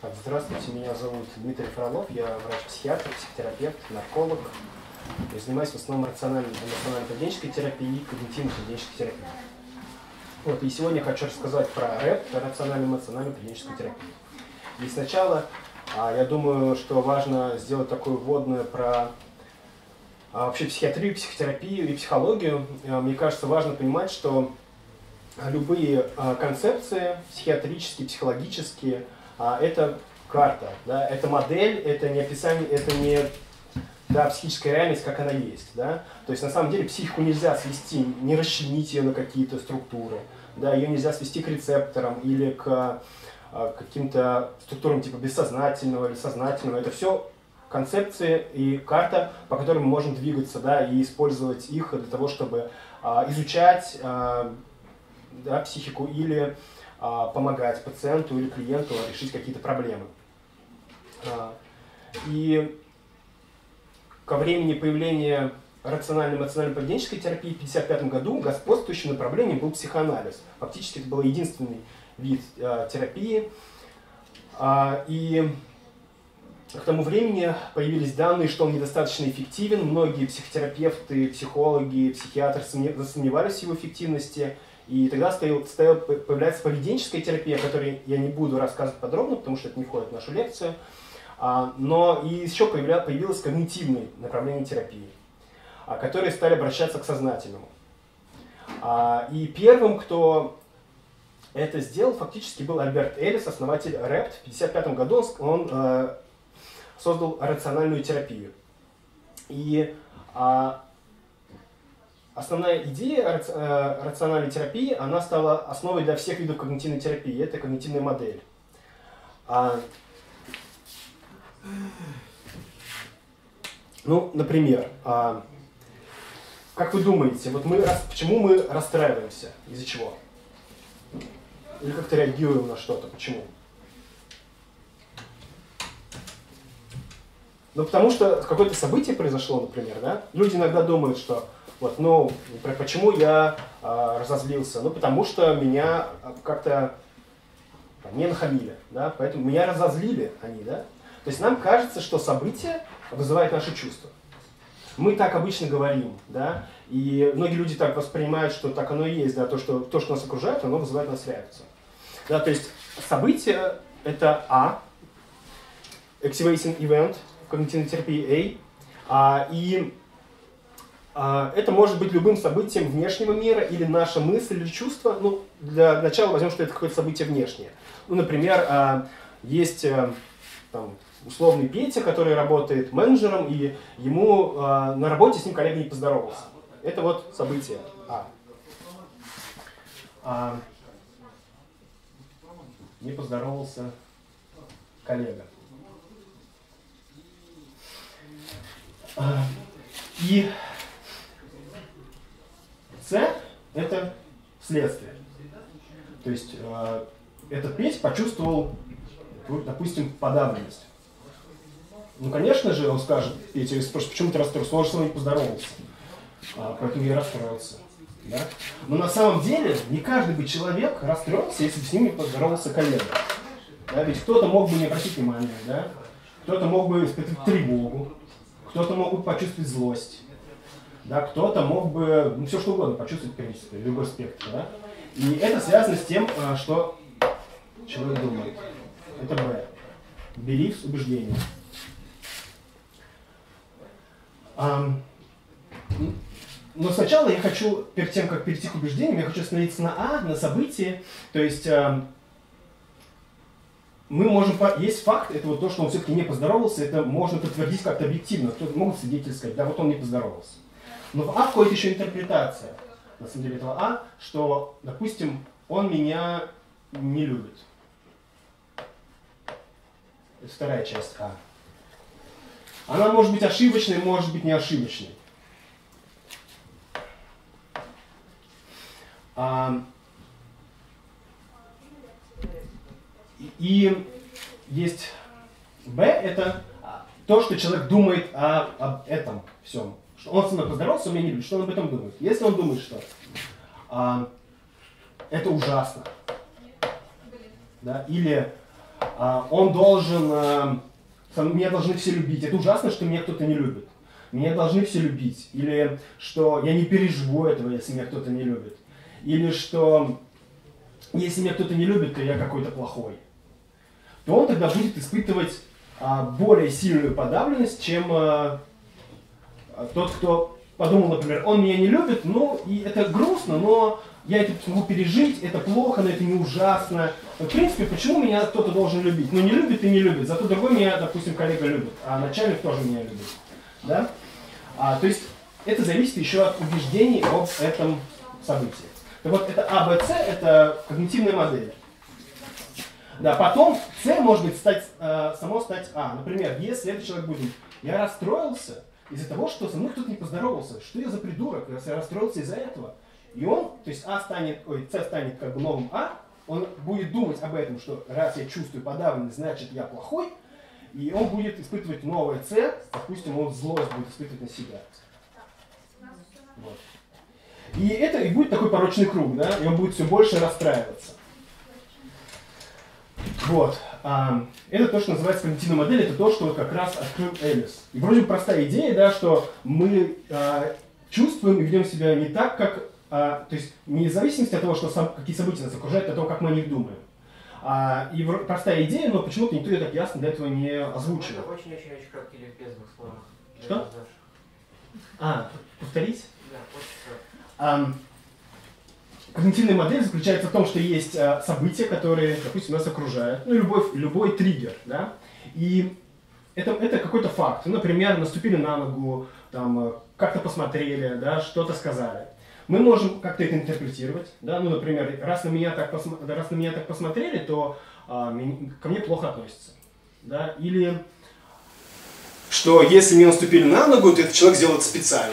Так, здравствуйте, меня зовут Дмитрий Фролов, я врач-психиатр, психотерапевт, нарколог. Я занимаюсь в основном эмоционально-поведенческой терапией и когнитивно-поведенческой терапией. Вот, и сегодня я хочу рассказать про РЭП, рационально-эмоционально-поведенческую терапию. И сначала я думаю, что важно сделать такую вводную про вообще психиатрию, психотерапию и психологию. Мне кажется, важно понимать, что любые концепции психиатрические, психологические, это карта, да, это модель, это не описание, это не психическая реальность, как она есть. Да? То есть на самом деле психику нельзя свести, не расчленить ее на какие-то структуры, да, ее нельзя свести к рецепторам или к каким-то структурам типа бессознательного или сознательного. Это все концепции и карта, по которым мы можем двигаться, да, и использовать их для того, чтобы изучать психику или помогать пациенту или клиенту решить какие-то проблемы. И ко времени появления рационально-эмоционально-поведенческой терапии в 1955 году господствующим направлением был психоанализ. Фактически это был единственный вид терапии. И к тому времени появились данные, что он недостаточно эффективен. Многие психотерапевты, психологи, психиатры засомневались в его эффективности. И тогда появляется поведенческая терапия, о которой я не буду рассказывать подробно, потому что это не входит в нашу лекцию. Но и еще появилось когнитивное направление терапии, которые стали обращаться к сознательному. И первым, кто это сделал, фактически был Альберт Эллис, основатель РЭП. В 1955 году он создал рациональную терапию. И основная идея рациональной терапии, она стала основой для всех видов когнитивной терапии. Это когнитивная модель. Ну, например, как вы думаете, вот почему мы расстраиваемся? Из-за чего? Или как-то реагируем на что-то? Почему? Ну, потому что какое-то событие произошло, например, да? Люди иногда думают, что вот, ну, почему я разозлился? Ну, потому что меня как-то не нахамили, да? Поэтому меня разозлили они, да? То есть нам кажется, что событие вызывает наши чувства. Мы так обычно говорим, да? И многие люди так воспринимают, что так оно и есть, да? То, что нас окружает, оно вызывает у нас реакцию. Да? То есть событие — это activating event, в когнитивной терапии и это может быть любым событием внешнего мира или наша мысль или чувство. Ну, для начала возьмем, что это какое-то событие внешнее. Ну, например, есть там, условный Петя, который работает менеджером, и ему на работе с ним коллега не поздоровался. Это вот событие не поздоровался коллега. И С – это следствие. То есть этот Петя почувствовал, допустим, подавленность. Ну, конечно же, он скажет, Петя спросит, почему ты расстроился? Он же с вами поздоровался. Поэтому я расстроился. Да? Но на самом деле не каждый бы человек расстроился, если бы с ним не поздоровался коллега. Да? Ведь кто-то мог бы не обратить внимания, да? Кто-то мог бы испытать тревогу, кто-то мог бы почувствовать злость. Да, кто-то мог бы, ну, все что угодно почувствовать, в принципе, любой спектр. Да? И это связано с тем, что человек думает. Это Б. Beliefs, убеждения. Но сначала я хочу, перед тем, как перейти к убеждениям, я хочу остановиться на событии. То есть мы можем, есть факт, это вот то, что он все-таки не поздоровался, это можно подтвердить как-то объективно. Кто-то могут свидетели сказать, да, вот он не поздоровался. Но в входит еще интерпретация, на самом деле, этого что, допустим, он меня не любит. Это вторая часть Она может быть ошибочной, может быть не ошибочной. И есть Б, это то, что человек думает об этом всем. Что он со мной поздоровался, он меня не любит. Что он об этом думает? Если он думает, что это ужасно, да, или Он должен, меня должны все любить. Это ужасно, что меня кто-то не любит. Меня должны все любить. Или что я не переживу этого, если меня кто-то не любит. Или что если меня кто-то не любит, то я какой-то плохой. То он тогда будет испытывать более сильную подавленность, чем тот, кто подумал, например, он меня не любит, ну и это грустно, но я это смогу пережить, это плохо, но это не ужасно. В принципе, почему меня кто-то должен любить? Ну не любит и не любит, зато другой меня, допустим, коллега любит, а начальник тоже меня любит. Да? То есть это зависит еще от убеждений об этом событии. Так вот, это АБЦ, это когнитивная модель. Да, потом С может быть само стать А. Например, если этот человек будет, я расстроился из-за того, что со мной кто-то не поздоровался. Что я за придурок, я расстроился из-за этого. И он, то есть С станет как бы новым А, он будет думать об этом, что раз я чувствую подавленность, значит я плохой, и он будет испытывать новое С, допустим, он злость будет испытывать на себя. Вот. И это и будет такой порочный круг, да, и он будет все больше расстраиваться. Вот. Это то, что называется когнитивная модель, это то, что как раз открыл Эллис. И вроде бы простая идея, да, что мы чувствуем и ведем себя не так, как, то есть не в зависимости от того, что какие события нас окружают, от того, как мы о них думаем. И простая идея, но почему-то никто ее так ясно для этого не озвучивал. Очень-очень краткий или без двух слов. Что? Повторить? Да, очень кратко. Когнитивная модель заключается в том, что есть события, которые, допустим, нас окружают, ну, любой триггер, да, и это какой-то факт. Например, наступили на ногу, там, как-то посмотрели, да, что-то сказали. Мы можем как-то это интерпретировать, да, ну, например, раз на меня так посмотрели, то ко мне плохо относятся, да, или что если мне наступили на ногу, то этот человек сделал это специально.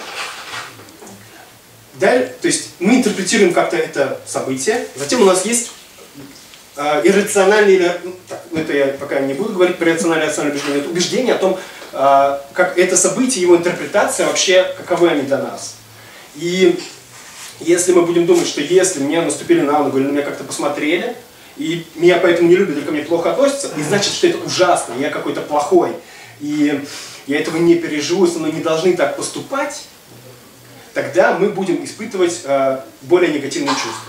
Далее, то есть мы интерпретируем как-то это событие, затем у нас есть иррациональные, это я пока не буду говорить про иррациональное убеждение, это убеждение о том, как это событие, его интерпретация вообще, каковы они для нас. И если мы будем думать, что если мне наступили на ногу или на меня как-то посмотрели, и меня поэтому не любят, или ко мне плохо относятся, и значит, что это ужасно, я какой-то плохой, и я этого не переживу, со мной не должны так поступать, тогда мы будем испытывать более негативные чувства.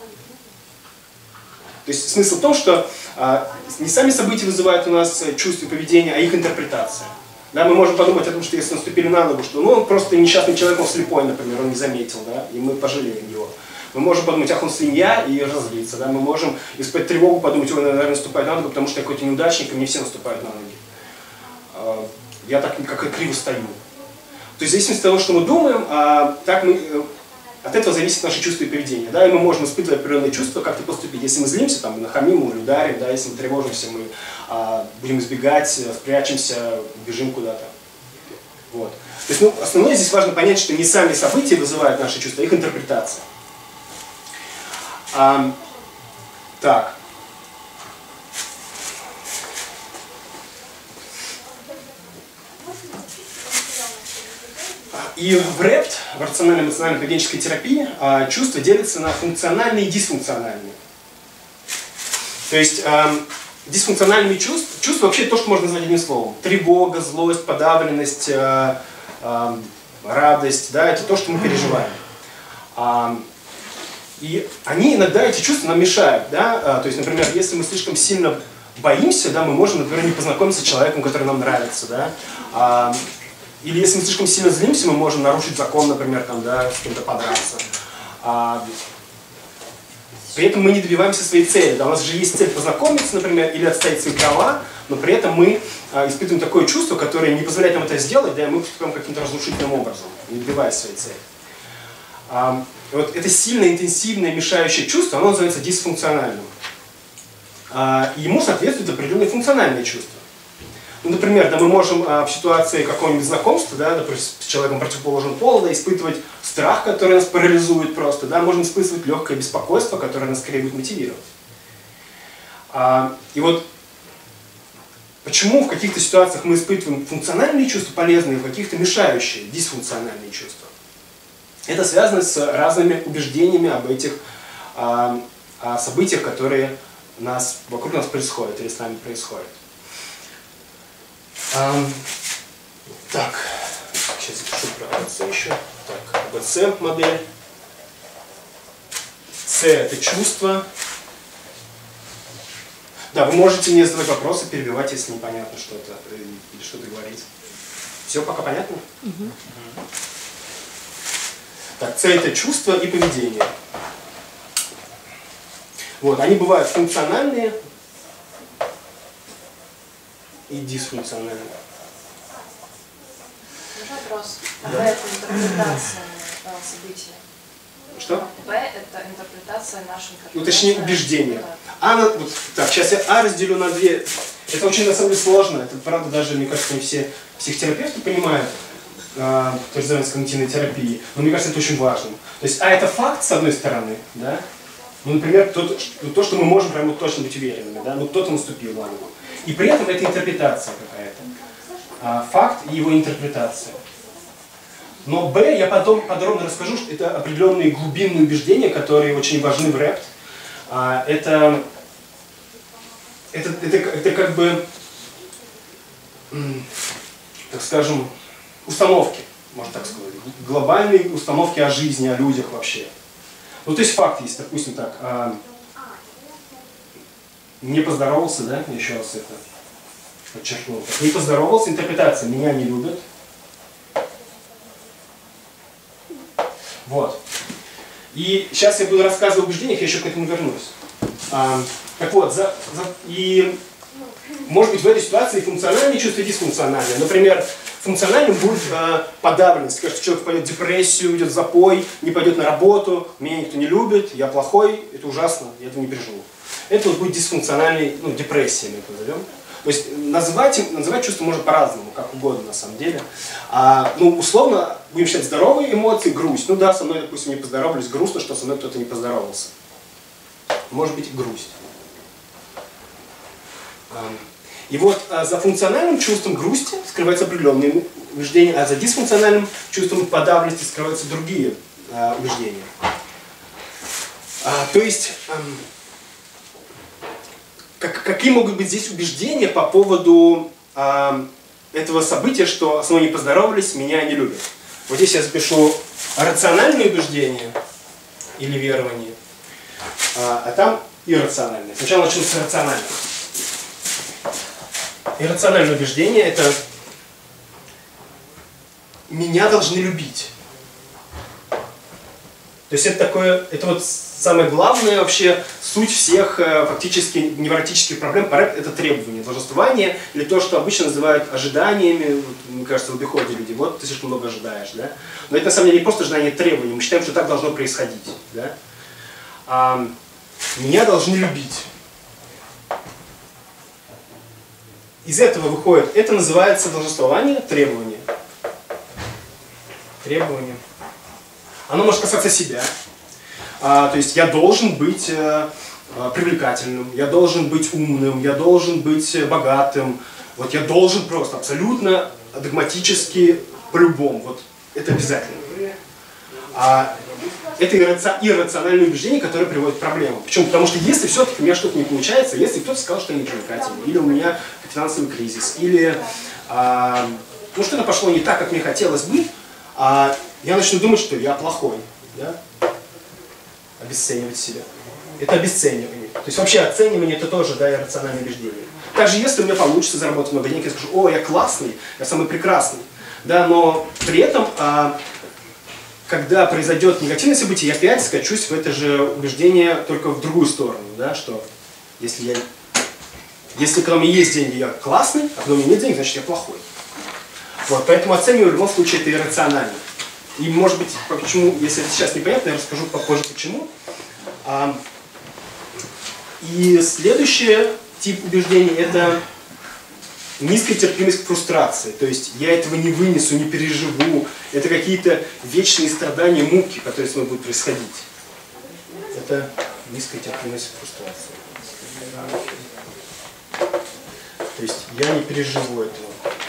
То есть смысл в том, что не сами события вызывают у нас чувства и поведение, а их интерпретация. Да, мы можем подумать о том, что если наступили на ногу, что он просто несчастный человек, он слепой, например, он не заметил, да, и мы пожалеем его. Мы можем подумать, ах, он свинья, и разозлиться. Да? Мы можем испытать тревогу, подумать, ой, наверное, наступает на ногу, потому что я какой-то неудачник, и мне все наступают на ноги. Я так как криво стою. То есть в зависимости от того, что мы думаем, от этого зависит наше чувство и поведение. Да? И мы можем испытывать определенные чувства, как-то поступить. Если мы злимся, там, нахамим или ударим, да? Если мы тревожимся, мы будем избегать, спрячемся, бежим куда-то. Вот. То есть, основное здесь важно понять, что не сами события вызывают наши чувства, а их интерпретация. Так. И в РЭПТ, в рационально-эмоционально-поведенческой терапии, чувства делятся на функциональные и дисфункциональные. То есть дисфункциональными чувства вообще то, что можно назвать одним словом. Тревога, злость, подавленность, радость, да, это то, что мы переживаем. И они иногда, эти чувства, нам мешают. Да? То есть, например, если мы слишком сильно боимся, да, мы можем, например, не познакомиться с человеком, который нам нравится. Да? Или если мы слишком сильно злимся, мы можем нарушить закон, например, там, да, с кем-то подраться. При этом мы не добиваемся своей цели. Да? У нас же есть цель познакомиться, например, или отстоять свои права, но при этом мы испытываем такое чувство, которое не позволяет нам это сделать, да, и мы поступаем каким-то разрушительным образом, не добиваясь своей цели. И вот это сильное, интенсивное, мешающее чувство, оно называется дисфункциональным. И ему соответствуют определенные функциональные чувства. Ну, например, да, мы можем в ситуации какого-нибудь знакомства, да, например, с человеком противоположного пола, да, испытывать страх, который нас парализует просто, да, можем испытывать легкое беспокойство, которое нас скорее будет мотивировать. И вот почему в каких-то ситуациях мы испытываем функциональные чувства полезные, в каких-то мешающие, дисфункциональные чувства. Это связано с разными убеждениями об этих событиях, которые вокруг нас происходит или с нами происходит. Так, сейчас запишу про АБЦ еще. Так, АБЦ модель. С это чувство. Да, вы можете мне задавать вопросы, перебивать, если непонятно что-то или что-то говорить. Все пока понятно? Угу. Так, С это чувство и поведение. Вот, они бывают функциональные и дисфункциональные. Вопрос. Да. Б – это интерпретация события. Что? Б – это интерпретация нашей интерпретации. Ну, точнее, убеждение. Да. Вот, так, сейчас я А разделю на две. Это очень, на самом деле, сложно. Это, правда, даже, мне кажется, не все психотерапевты понимают, кто занимается когнитивной терапией. Но мне кажется, это очень важно. То есть, А – это факт, с одной стороны, да? Ну, например, то, что мы можем прямо точно быть уверенными, да? Ну, кто-то наступил на ногу. И при этом это интерпретация какая-то. Факт и его интерпретация. Но Б, я потом подробно расскажу, что это определенные глубинные убеждения, которые очень важны в РЭПТ. Это как бы, так скажем, установки, можно так сказать. Глобальные установки о жизни, о людях вообще. Ну, то есть факт есть, допустим, так. Не поздоровался, да? Еще раз это подчеркнул. Не поздоровался, интерпретация. Меня не любят. Вот. И сейчас я буду рассказывать об убеждениях, я еще к этому вернусь. Так вот, и может быть в этой ситуации функциональные чувства и дисфункциональные. Например, функциональным будет подавленность. Кажется, человек пойдет в депрессию, уйдет в запой, не пойдет на работу, меня никто не любит, я плохой, это ужасно, я этого не переживу. Это вот будет дисфункциональной, депрессией мы это назовем. То есть называть чувства можно по-разному, как угодно на самом деле. Условно, будем считать здоровые эмоции, грусть. Ну да, со мной, допустим, не поздоровались, грустно, что со мной кто-то не поздоровался. Может быть, грусть. И вот за функциональным чувством грусти скрываются определенные убеждения, а за дисфункциональным чувством подавленности скрываются другие убеждения. То есть, какие могут быть здесь убеждения по поводу этого события, что со мной не поздоровались, меня не любят? Вот здесь я запишу рациональные убеждения или верования, а там иррациональные. Сначала начну с рациональных. Иррациональное убеждение – это «меня должны любить». То есть это вот самое главное вообще, суть всех фактически невротических проблем по РЭП – это требования, долженствование, или то, что обычно называют ожиданиями, мне кажется, в обиходе люди. Вот ты слишком много ожидаешь, да? Но это на самом деле не просто ожидание требований, мы считаем, что так должно происходить, да? Меня должны любить. Из этого выходит, это называется долженствование, требование. Требование. Оно может касаться себя. То есть я должен быть привлекательным, я должен быть умным, я должен быть богатым. Вот я должен просто абсолютно догматически по-любому. Вот это обязательно. Это иррациональное убеждение, которое приводит к проблемам. Почему? Потому что если все-таки у меня что-то не получается, если кто-то сказал, что я не привлекательный, или у меня финансовый кризис, или что-то пошло не так, как мне хотелось бы, я начну думать, что я плохой. Да? Обесценивать себя. Это обесценивание. То есть вообще оценивание это тоже иррациональное убеждение. Также если у меня получится заработать много денег, я скажу, о, я классный, я самый прекрасный. Да, но при этом, когда произойдет негативное событие, я опять скачусь в это же убеждение только в другую сторону. Да, что если когда у меня есть деньги, я классный, а когда у меня нет денег, значит я плохой. Вот, поэтому оцениваю в любом случае это иррационально. И может быть, почему, если это сейчас непонятно, я расскажу попозже почему. И следующий тип убеждений – это низкая терпимость к фрустрации. То есть я этого не вынесу, не переживу. Это какие-то вечные страдания, муки, которые с мной будут происходить. Это низкая терпимость к фрустрации. То есть я не переживу этого.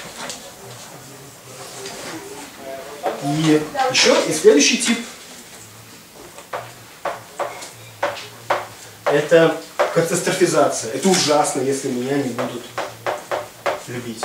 И еще и следующий тип – это катастрофизация. Это ужасно, если меня не будут любить.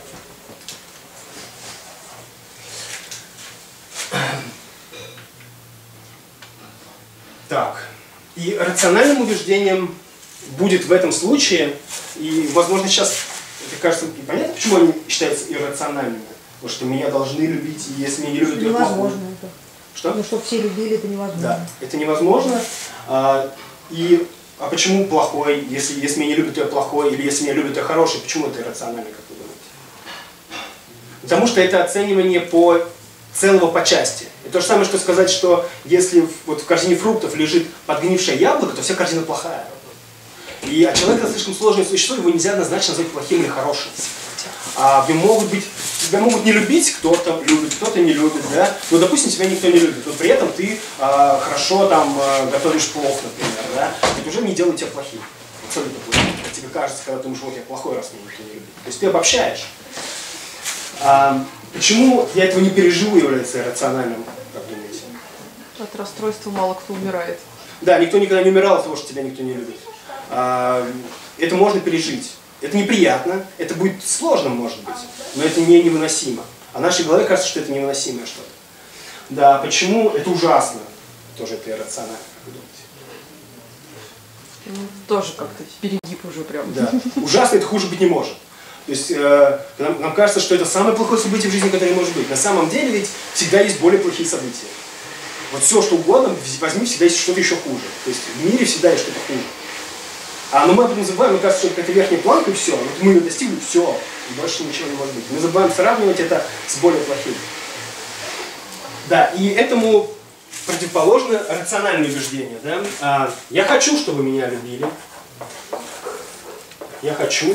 Так. И рациональным убеждением будет в этом случае, и, возможно, сейчас это кажется непонятно, почему они считаются иррациональными. Потому что меня должны любить, и если меня не любят, то это плохо. Невозможно это. Что? Ну, чтобы все любили, это невозможно. Да, это невозможно. А почему плохой? Если меня не любят, то я плохой, или если меня любят, то я хороший. Почему это иррационально, как вы думаете? Потому что это оценивание по целого по части. Это то же самое, что сказать, что если вот в корзине фруктов лежит подгнившее яблоко, то вся корзина плохая. А человек это слишком сложное существо, его нельзя однозначно назвать плохим или хорошим. Тебя могут не любить, кто-то любит, кто-то не любит, да? Но, допустим, тебя никто не любит, но при этом ты хорошо там готовишь плов, например, да? Это уже не делает тебя плохим. Абсолютно плохим. Тебе кажется, когда ты думаешь, вот я плохой, раз меня никто не любит. То есть ты обобщаешь. Почему я этого не переживу, является иррациональным, как думаете? От расстройства мало кто умирает. Да, никто никогда не умирал от того, что тебя никто не любит. Это можно пережить. Это неприятно, это будет сложно, может быть, но это не невыносимо. А нашей голове кажется, что это невыносимое что-то. Да, почему? Это ужасно. Тоже это иррационально, как вы думаете? Тоже как-то перегиб уже прям. Да. Ужасно это хуже быть не может. То есть нам кажется, что это самое плохое событие в жизни, которое может быть. На самом деле ведь всегда есть более плохие события. Вот все, что угодно, возьми, всегда есть что-то еще хуже. То есть в мире всегда есть что-то хуже. Но мы об этом забываем, мне кажется, что это верхняя планка и все. Вот мы ее достигли, все, и больше ничего не может быть. Мы забываем сравнивать это с более плохим. Да, и этому противоположно рациональное убеждение. Да? Я хочу, чтобы меня любили. Я хочу.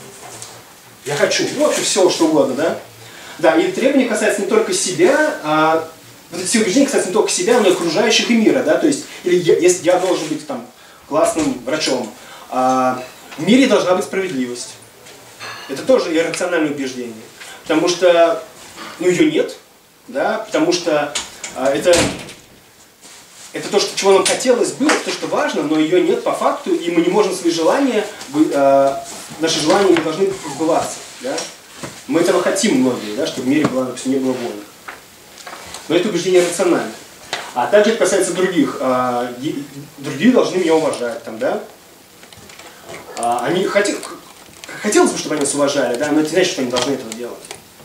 Ну, вообще все, что угодно, да? Да, и требования касаются не только себя, вот эти все убеждения касаются не только себя, но и окружающих и мира, да? То есть, если я должен быть там классным врачом, в мире должна быть справедливость. Это тоже иррациональное убеждение. Потому что ее нет, да? Потому что это то, чего нам хотелось бы, это то, что важно, но ее нет по факту, и мы не можем свои желания, наши желания не должны сбываться. Да? Мы этого хотим многие, да? Чтобы в мире не было войн. Но это убеждение рационально. А также это касается других. Другие должны меня уважать. Там, да? Хотелось бы, чтобы они нас уважали, да? Но это не значит, что они должны этого делать.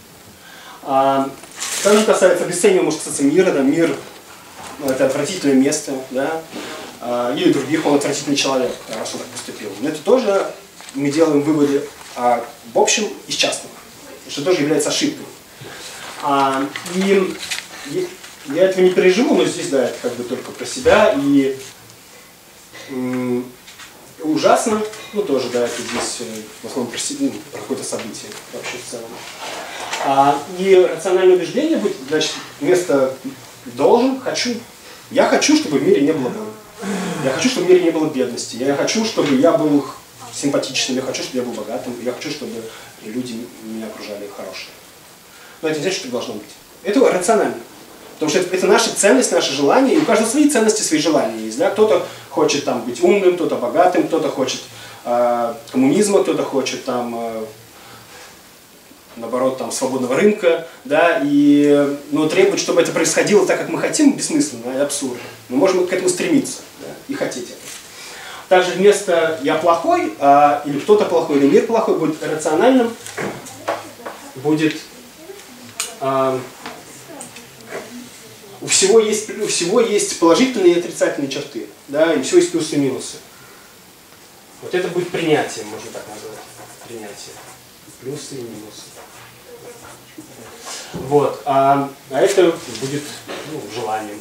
Также касается обесценивания, может касаться мира. Да? Мир это отвратительное место, да? Или других, он отвратительный человек, раз он так поступил. Но это тоже мы делаем выводы в общем из частного, что тоже является ошибкой. И я этого не переживу, но здесь, да, это как бы только про себя. И ужасно, ну тоже, да, это здесь в основном про какое-то событие вообще в целом. И рациональное убеждение будет, значит, вместо должен, хочу. Я хочу, чтобы в мире не было войн. Я хочу, чтобы в мире не было бедности. Я хочу, чтобы я был симпатичным. Я хочу, чтобы я был богатым. Я хочу, чтобы люди меня окружали хорошие. Но это не значит, что должно быть. Это рационально. Потому что это наша ценность, наше желание. И у каждого свои ценности, свои желания есть. Да? Кто-то хочет там, быть умным, кто-то богатым, кто-то хочет коммунизма, кто-то хочет там... наоборот, там, свободного рынка, да, но требовать, чтобы это происходило так, как мы хотим, бессмысленно и абсурдно. Мы можем к этому стремиться, да, и хотеть это. Также вместо «я плохой», или кто-то плохой, или мир плохой, будет рациональным, будет у всего есть положительные и отрицательные черты, да, и у всего есть плюсы и минусы. Вот это будет принятие, можно так назвать, принятие. Плюсы и минусы. Вот. А это будет желанием.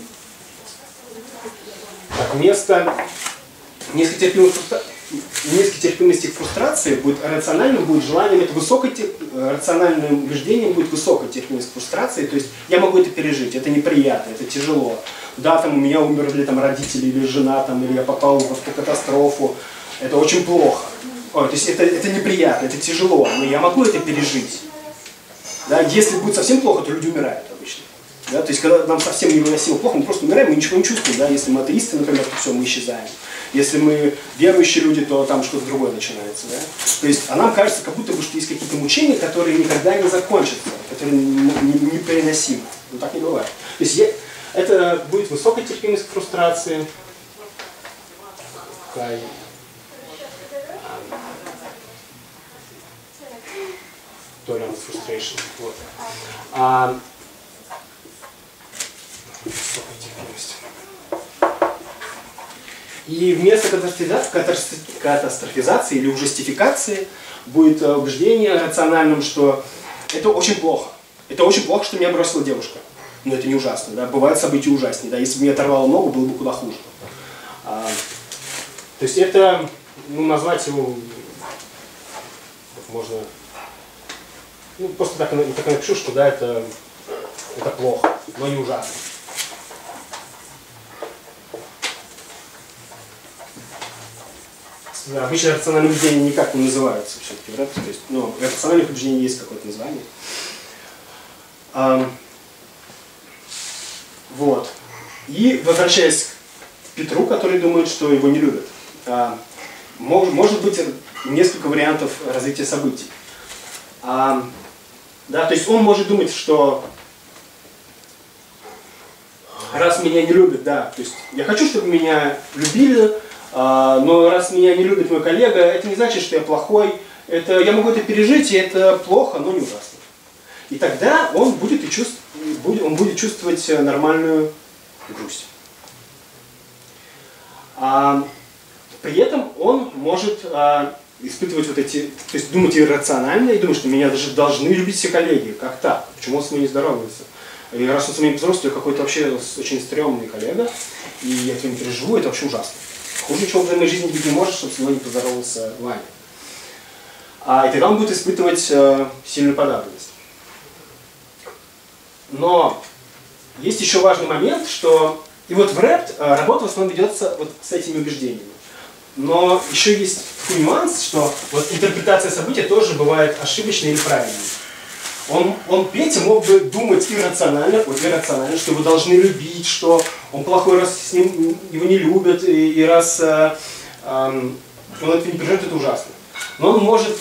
Так, вместо низкой терпимости к фрустрации будет рациональным, будет желанием, это рациональным убеждением будет высокая терпимость к фрустрации, то есть я могу это пережить, это неприятно, это тяжело. Да, там у меня умерли там, родители или жена, там, или я попал в автокатастрофу, это очень плохо. То есть это неприятно, это тяжело, но я могу это пережить. Да? Если будет совсем плохо, то люди умирают обычно. Да? То есть, когда нам совсем невыносимо плохо, мы просто умираем, мы ничего не чувствуем. Да? Если мы атеисты, например, то все, мы исчезаем. Если мы верующие люди, то там что-то другое начинается. Да? То есть, а нам кажется, как будто бы, что есть какие-то мучения, которые никогда не закончатся, которые непереносимы. Но так не бывает. То есть, это будет высокая терпимость к фрустрации. Tolerance frustration. Вот. Высокая терпимость. И вместо катастрофизации или ужастификации будет убеждение рациональным, что это очень плохо. Это очень плохо, что меня бросила девушка. Но это не ужасно. Да? Бывают события ужаснее. Да? Если бы мне оторвало ногу, было бы куда хуже. То есть это, назвать его можно... просто так напишу, что да, это плохо, но не ужасно. Да, обычно рациональные убеждения никак не называются все-таки, да? То есть, но рациональных убеждений есть какое-то название. Вот. И возвращаясь к Петру, который думает, что его не любят. Может быть несколько вариантов развития событий. Да, то есть он может думать, что раз меня не любят, да, то есть я хочу, чтобы меня любили, но раз меня не любит мой коллега, это не значит, что я плохой, я могу это пережить, и это плохо, но не ужасно. И тогда он будет чувствовать нормальную грусть. При этом он может испытывать вот эти, то есть думать иррационально и думать, что меня даже должны любить все коллеги. Как так? Почему он с мной не здоровается? И раз он с мной взрослый, какой-то вообще очень стрёмный коллега, и я к нему переживу, это вообще ужасно. Хуже ничего в моей жизни быть не может, чтобы с мной не поздоровался Ваня. И тогда он будет испытывать сильную подавленность. Но есть еще важный момент, что и вот в рэп работа в основном ведется вот с этими убеждениями. Но еще есть такой нюанс, что вот интерпретация события тоже бывает ошибочной или правильной. Петя мог бы думать иррационально, что его должны любить, что он плохой, раз с ним его не любят, и раз он это не переживет, это ужасно. Но он может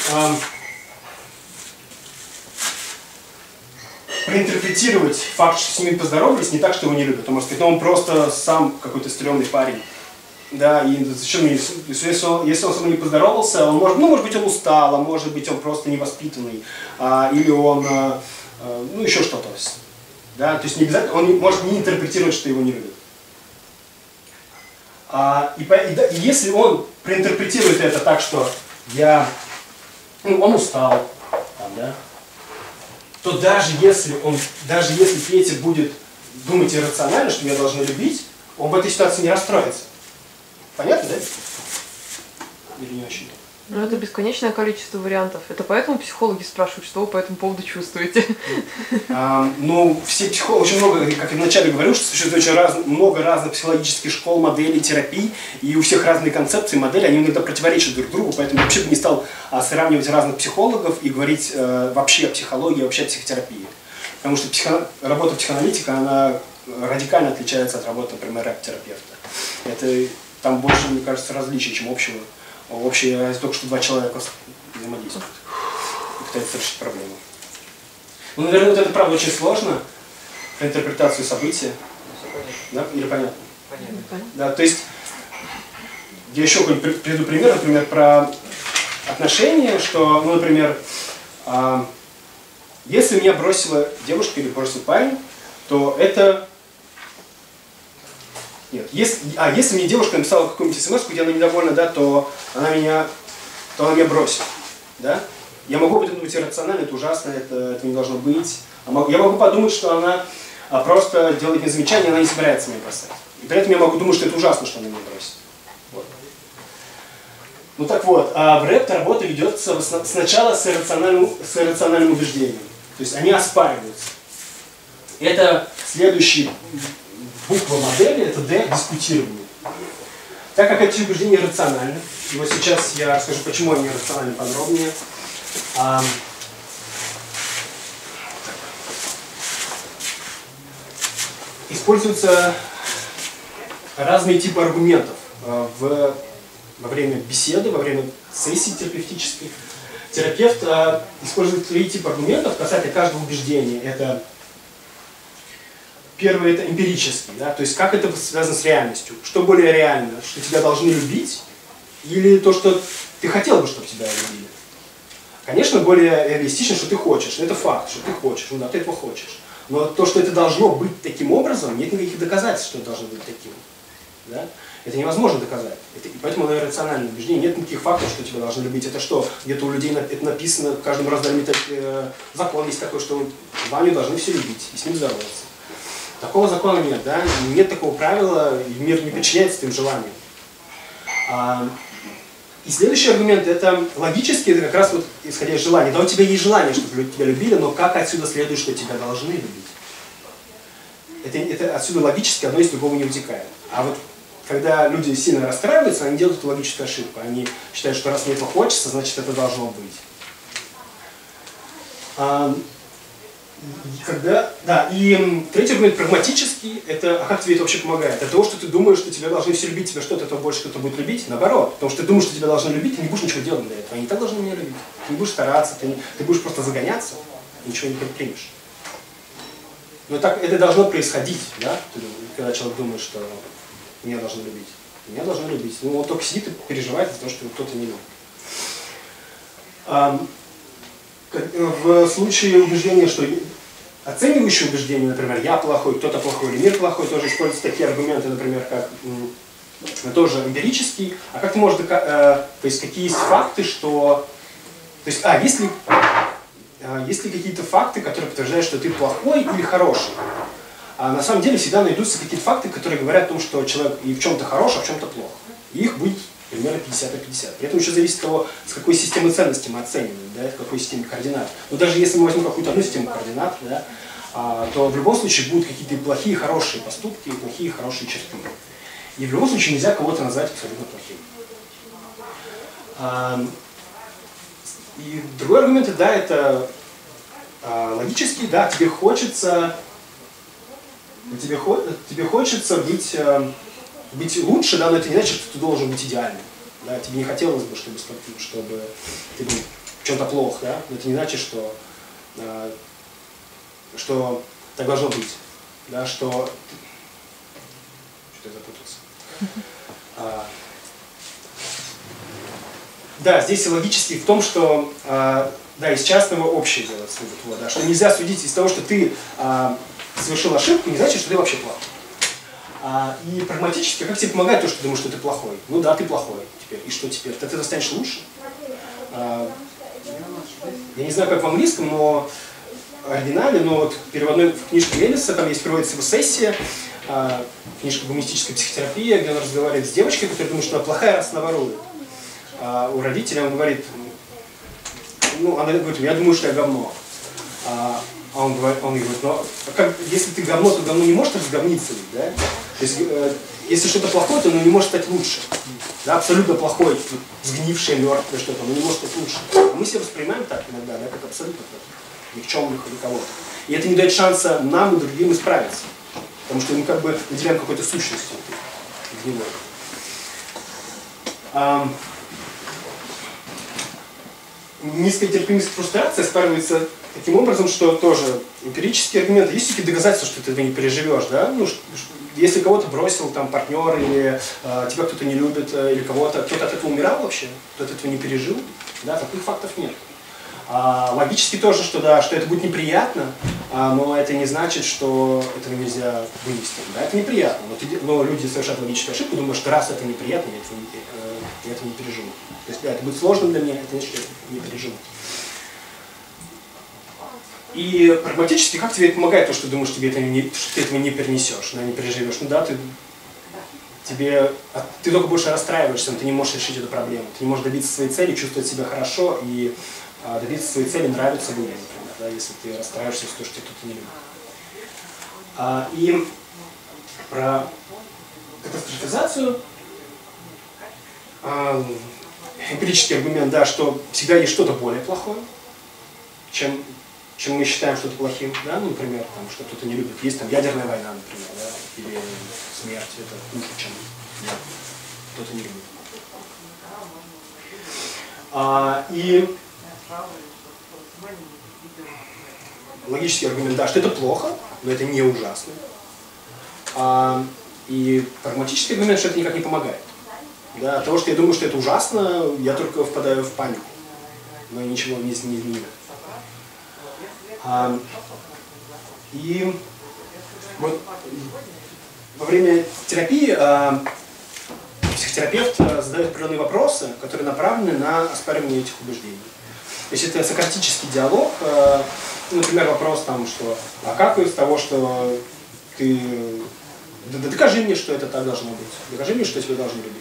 проинтерпретировать факт, что с ним поздоровались, не так, что его не любят. Он может сказать, ну он просто сам какой-то стрёмный парень. Да, и зачем мне, если он со мной не поздоровался, он может быть он устал, а может быть он просто невоспитанный, или он, еще что-то. Да, то есть не обязательно, он может не интерпретировать, что его не любят. И если он проинтерпретирует это так, что он устал, да, то даже если Петя будет думать иррационально, что меня должны любить, он в этой ситуации не расстроится. Понятно, да? Или не очень? Ну, это бесконечное количество вариантов. Это поэтому психологи спрашивают, что вы по этому поводу чувствуете. Все психологи, очень много, как я вначале говорил, что существует очень много разных психологических школ, моделей, терапий, и у всех разные концепции, модели, они иногда противоречат друг другу, поэтому я вообще бы не стал сравнивать разных психологов и говорить вообще о психологии, вообще о психотерапии. Потому что работа психоаналитика, она радикально отличается от работы, например, рэп-терапевта. Там больше, мне кажется, различий, чем общего. Общее, только что два человека взаимодействуют и пытаются решить проблему. Наверное, вот это, правда, очень сложно, про интерпретацию события. Да? Или понятно? Понятно. Да, то есть, я еще какой-нибудь приведу пример, например, про отношения, что, например, если меня бросила девушка или бросил парень, то это... Нет, если мне девушка написала какую-нибудь смс, где она недовольна, да, то она меня бросит. Да? Я могу подумать иррационально, это ужасно, это не должно быть. Я могу подумать, что она просто делает мне замечание, она не собирается меня бросать. И при этом я могу думать, что это ужасно, что она меня бросит. Вот. Ну так вот, в рэп работа ведется сначала с иррациональным убеждением. То есть они оспариваются. Это следующий буква модели, это D, дискутирование. Так как эти убеждения рациональны, и вот сейчас я расскажу, почему они рациональны подробнее. используются разные типы аргументов во время беседы, во время сессии терапевтической. Терапевт использует 3 типа аргументов касательно каждого убеждения. Это первый — это эмпирический, да? То есть как это связано с реальностью. Что более реально, что тебя должны любить, или то, что ты хотел бы, чтобы тебя любили. Конечно, более реалистично, что ты хочешь. Это факт, что ты хочешь. Ну да, ты этого хочешь. Но то, что это должно быть таким образом, нет никаких доказательств, что это должно быть таким. Да? Это невозможно доказать. И поэтому это рациональное убеждение. Нет никаких фактов, что тебя должны любить. Это что? Где-то у людей это написано, в каждом разделе закон есть такой, что Ваню должны все любить и с ним здороваться. Такого закона нет, да? Нет такого правила, и мир не подчиняется твоим желаниям. И следующий аргумент — это логический, это как раз вот исходя из желания. Да, у тебя есть желание, чтобы тебя любили, но как отсюда следует, что тебя должны любить? Это отсюда логически одно из другого не вытекает. А вот когда люди сильно расстраиваются, они делают эту логическую ошибку. Они считают, что раз мне этого хочется, значит это должно быть. И третий аргумент прагматический, это как тебе это вообще помогает? От того, что ты думаешь, что тебя должны все любить, тебя что-то больше кто-то будет любить, наоборот. Потому что ты думаешь, что тебя должны любить, ты не будешь ничего делать для этого. Они так должны меня любить. Ты не будешь стараться, ты будешь просто загоняться, и ничего не предпримешь. Но так это должно происходить, да? Когда человек думает, что меня должны любить. Меня должны любить. Ну, он только сидит и переживает за то, что его кто-то не любит. В случае убеждения, что оценивающее убеждение, например, я плохой, кто-то плохой или мир плохой, тоже используются такие аргументы, например, как тоже эмпирический. А как ты можешь то есть какие есть факты, что... То есть, есть ли какие-то факты, которые подтверждают, что ты плохой или хороший? А на самом деле всегда найдутся какие-то факты, которые говорят о том, что человек и в чем-то хорош, а в чем-то плох. И их будет примерно 50 на 50. При этом еще зависит от того, с какой системы ценностей мы оцениваем, да, в какой системе координат. Но даже если мы возьмем какую-то одну систему координат, да, то в любом случае будут какие-то плохие, хорошие поступки, и плохие, хорошие черты. И в любом случае нельзя кого-то назвать абсолютно плохим. И другой аргумент, да, это логический, да, тебе хочется быть лучше, да, но это не значит, что ты должен быть идеальным. Да? Тебе не хотелось бы, чтобы ты был в чем-то плох, да? Но это не значит, что так должно быть. Да? Что-то я запутался. Да, здесь логически в том, что из частного общее делать вывод. Вот, да? Что нельзя судить из того, что ты совершил ошибку, не значит, что ты вообще плохой. И прагматически, как тебе помогает то, что ты думаешь, что ты плохой? Ну да, ты плохой теперь. И что теперь? Ты станешь лучше? Я не знаю, как в английском, но в оригинале, но вот в переводной книжке Эллиса, там есть, приводится его сессия, книжка «Гуманистическая психотерапия», где он разговаривает с девочкой, которая думает, что она плохая, раз она ворует. У родителей он говорит, она говорит, я думаю, что я говно. А он говорит, но если ты говно, то говно не может разговниться, да? То есть, если что-то плохое, то оно не может стать лучше. Да, абсолютно плохое, сгнившее, мертвое что-то, оно не может стать лучше. А мы себя воспринимаем так иногда, да, как абсолютно никчемных или кого-то. И это не дает шанса нам и другим исправиться. Потому что мы как бы наделяем какой-то сущностью гнилой. Низкая терпимость и фрустрация оспаривается таким образом, что тоже эмпирические аргументы, есть такие доказательства, что ты этого не переживешь, да? Ну, если кого-то бросил там партнер, или тебя кто-то не любит, или кто-то от этого умирал вообще, кто от этого не пережил, да, таких фактов нет. Логически тоже, что да, что это будет неприятно, но это не значит, что этого нельзя вынести. Да, это неприятно, но люди совершают логическую ошибку, думают, что раз это неприятно, я это не переживу. То есть, да, это будет сложно для меня, это значит, что я не переживу. И прагматически, как тебе это помогает, то, что ты думаешь, что ты этого не перенесешь, не переживешь? Ну да, ты только больше расстраиваешься, но ты не можешь решить эту проблему. Ты не можешь добиться своей цели, чувствовать себя хорошо и добиться своей цели, нравится людям, например, да, если ты расстраиваешься из-за того, что тебя кто-то не любит. И про катастрофизацию, эмпирический аргумент, да, что всегда есть что-то более плохое, чем чем мы считаем что-то плохим, да, ну, например, там, что кто-то не любит. Есть там ядерная война, например, да, или смерть, это хуже, чем кто-то не любит. И логический аргумент, да, что это плохо, но это не ужасно. И прагматический аргумент, что это никак не помогает. Да, от того, что я думаю, что это ужасно, я только впадаю в панику, но ничего не изменит. И вот во время терапии психотерапевт задает определенные вопросы, которые направлены на оспаривание этих убеждений. То есть это сократический диалог, например, вопрос там, что а как из того, что ты... Да докажи мне, что это так должно быть. Докажи мне, что тебя должны любить.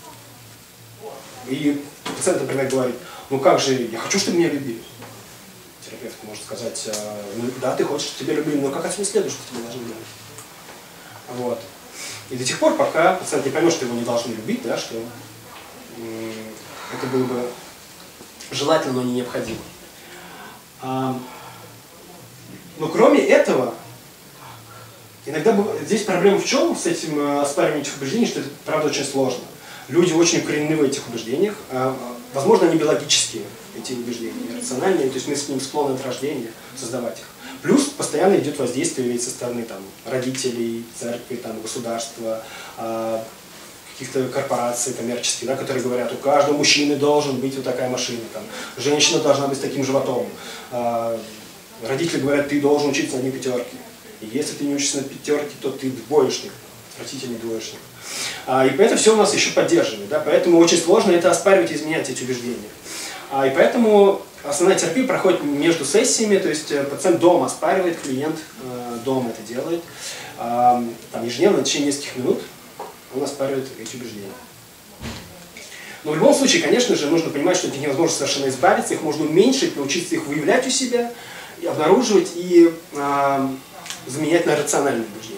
И пациент, например, говорит, ну как же, я хочу, чтобы меня любили. Терапевт может сказать, ну, да, ты хочешь, чтобы тебя любили, но как отсюда следует, что тебя должны любить? Вот. И до тех пор, пока пациент не поймет, что его не должны любить, да, что это было бы желательно, но не необходимо. Но кроме этого, иногда здесь проблема в чем с этим оспариванием этих убеждений, что это, правда, очень сложно. Люди очень укоренены в этих убеждениях. Возможно, они биологические, эти убеждения, рациональные, то есть мы с ним склонны от рождения создавать их. Плюс постоянно идет воздействие ведь со стороны там, родителей, церкви, там, государства, каких-то корпораций коммерческих, да, которые говорят, у каждого мужчины должен быть вот такая машина, там, женщина должна быть с таким животом. Родители говорят, ты должен учиться на 1 пятерке. И если ты не учишься на 5, то ты двоечник, отвратительный двоечник. И это все у нас еще поддерживает, да, поэтому очень сложно это оспаривать и изменять эти убеждения. И поэтому основная терапия проходит между сессиями, то есть пациент дома оспаривает, клиент дома это делает. Там ежедневно в течение нескольких минут он оспаривает эти убеждения. Но в любом случае, конечно же, нужно понимать, что от них невозможно совершенно избавиться, их можно уменьшить, научиться их выявлять у себя, и обнаруживать и заменять на рациональные убеждения.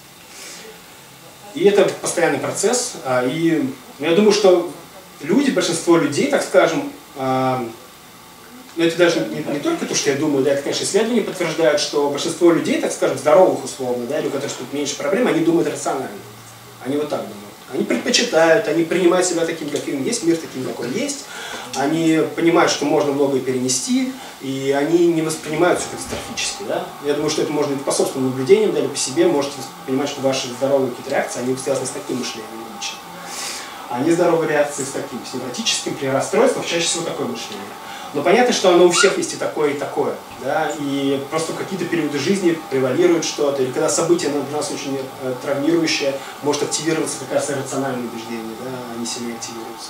И это постоянный процесс. И я думаю, что люди, большинство людей, так скажем, но это даже не только то, что я думаю, да, это, конечно, исследования подтверждают, что большинство людей, так скажем, здоровых условно, да, или у которых тут меньше проблем, они думают рационально. Они вот так думают. Они предпочитают, они принимают себя таким, каким есть, мир таким, какой есть. Они понимают, что можно многое перенести, и они не воспринимают все катастрофически. Да? Я думаю, что это можно по собственным наблюдениям, да, или по себе, можете понимать, что ваши здоровые какие-то реакции, они связаны с таким мышлением лично. А нездоровые реакции с таким, с невротическим, при расстройствах чаще всего такое мышление. Но понятно, что оно у всех есть и такое, да, и просто в какие-то периоды жизни превалирует что-то, или когда событие для нас очень травмирующее, может активироваться как раз рациональное убеждение, да, они сильнее активируются.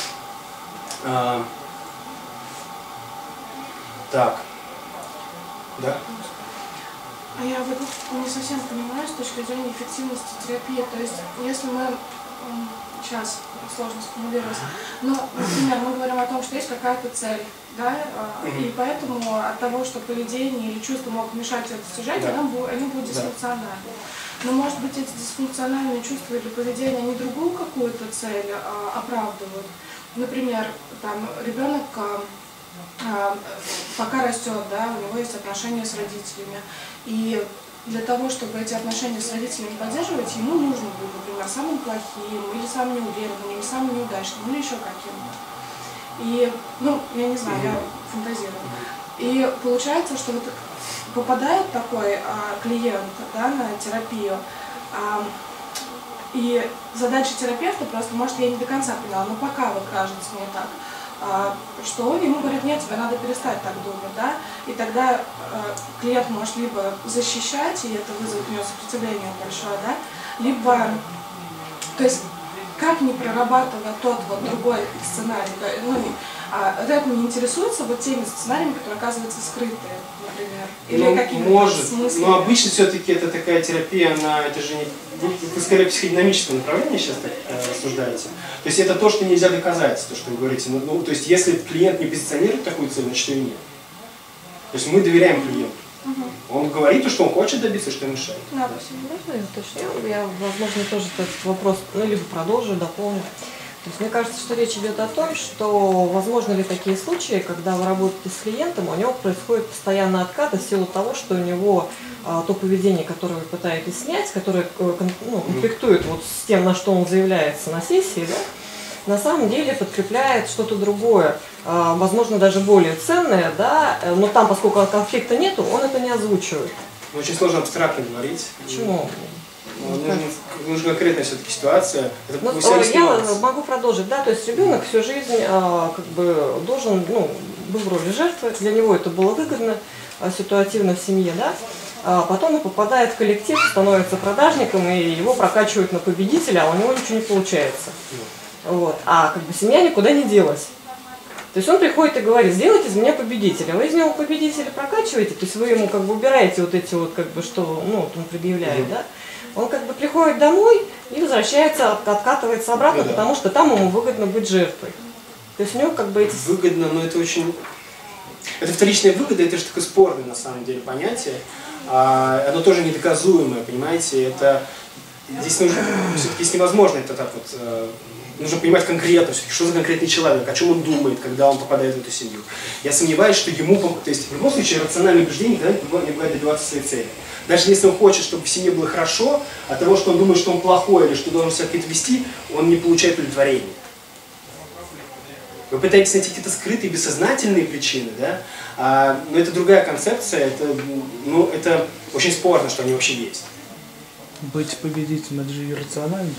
Так. Да? А я вот не совсем понимаю с точки зрения эффективности терапии. То есть, если мы сейчас сложно сформулировать, но, например, мы говорим о том, что есть какая-то цель, да, и поэтому от того, что поведение или чувства могут мешать ее достижению, да, они будут дисфункциональны. Но, может быть, эти дисфункциональные чувства или поведение, они другую какую-то цель оправдывают. Например, там, ребенок пока растет, да, у него есть отношения с родителями, и для того, чтобы эти отношения с родителями поддерживать, ему нужно быть, например, самым плохим, или самым неуверенным, или самым неудачным, или еще каким-то. И, ну, я не знаю, я фантазирую. И получается, что вот попадает такой клиент, да, на терапию, и задача терапевта просто, может, я не до конца поняла, но пока вот кажется мне так, что он ему говорит, нет, тебе надо перестать так думать, да, и тогда клиент может либо защищать, и это вызовет у него сопротивление большое, да, либо, то есть, как не прорабатывая тот вот другой сценарий, да, ну, рэп не интересуется вот теми сценариями, которые оказываются скрытые, например, или какими-то может, смыслами. но обычно все-таки это такая терапия, она, это же не, вы скорее психодинамическое направление сейчас так рассуждаете. То есть это то, что нельзя доказать, то, что вы говорите. Ну, то есть если клиент не позиционирует такую цель, значит ее нет. То есть мы доверяем клиенту. Он говорит то, что он хочет добиться, что мешает. Да, можно я уточню? Я, возможно, тоже этот вопрос, ну, либо продолжу, дополню. То есть мне кажется, что речь идет о том, что возможно ли такие случаи, когда вы работаете с клиентом, у него происходит постоянно откат в силу того, что у него то поведение, которое вы пытаетесь снять, которое конфликтует вот с тем, на что он заявляется на сессии, да, на самом деле подкрепляет что-то другое, возможно, даже более ценное, да, но там, поскольку конфликта нету, он это не озвучивает. Очень сложно абстрактно говорить. Почему? Нужна конкретная все-таки ситуация. Я могу продолжить, да, то есть ребенок всю жизнь как бы должен, был в роли жертвы, для него это было выгодно, ситуативно в семье, да, потом он попадает в коллектив, становится продажником, и его прокачивают на победителя, а у него ничего не получается. Вот. А как бы семья никуда не делась. То есть он приходит и говорит: сделайте из меня победителя. Вы из него победителя прокачиваете, то есть вы ему как бы убираете вот эти вот, как бы, что он предъявляет, да? Он как бы приходит домой и возвращается, откатывается обратно, потому что там ему выгодно быть жертвой. То есть у него как бы эти... Выгодно, но это очень... Это вторичная выгода, это же такое спорное на самом деле понятие. Оно тоже недоказуемое, понимаете? Это... Здесь нужно... Все-таки если невозможно это так вот... Нужно понимать конкретно, что за конкретный человек, о чем он думает, когда он попадает в эту семью. Я сомневаюсь, что ему... То есть в любом случае рациональное убеждение никогда не бывает добиваться своей цели. Даже если он хочет, чтобы в семье было хорошо, от того, что он думает, что он плохой или что должен себя как-то вести, он не получает удовлетворения. Вы пытаетесь найти какие-то скрытые, бессознательные причины, да? Но это другая концепция, это очень спорно, что они вообще есть. Быть победителем — это же иррационально.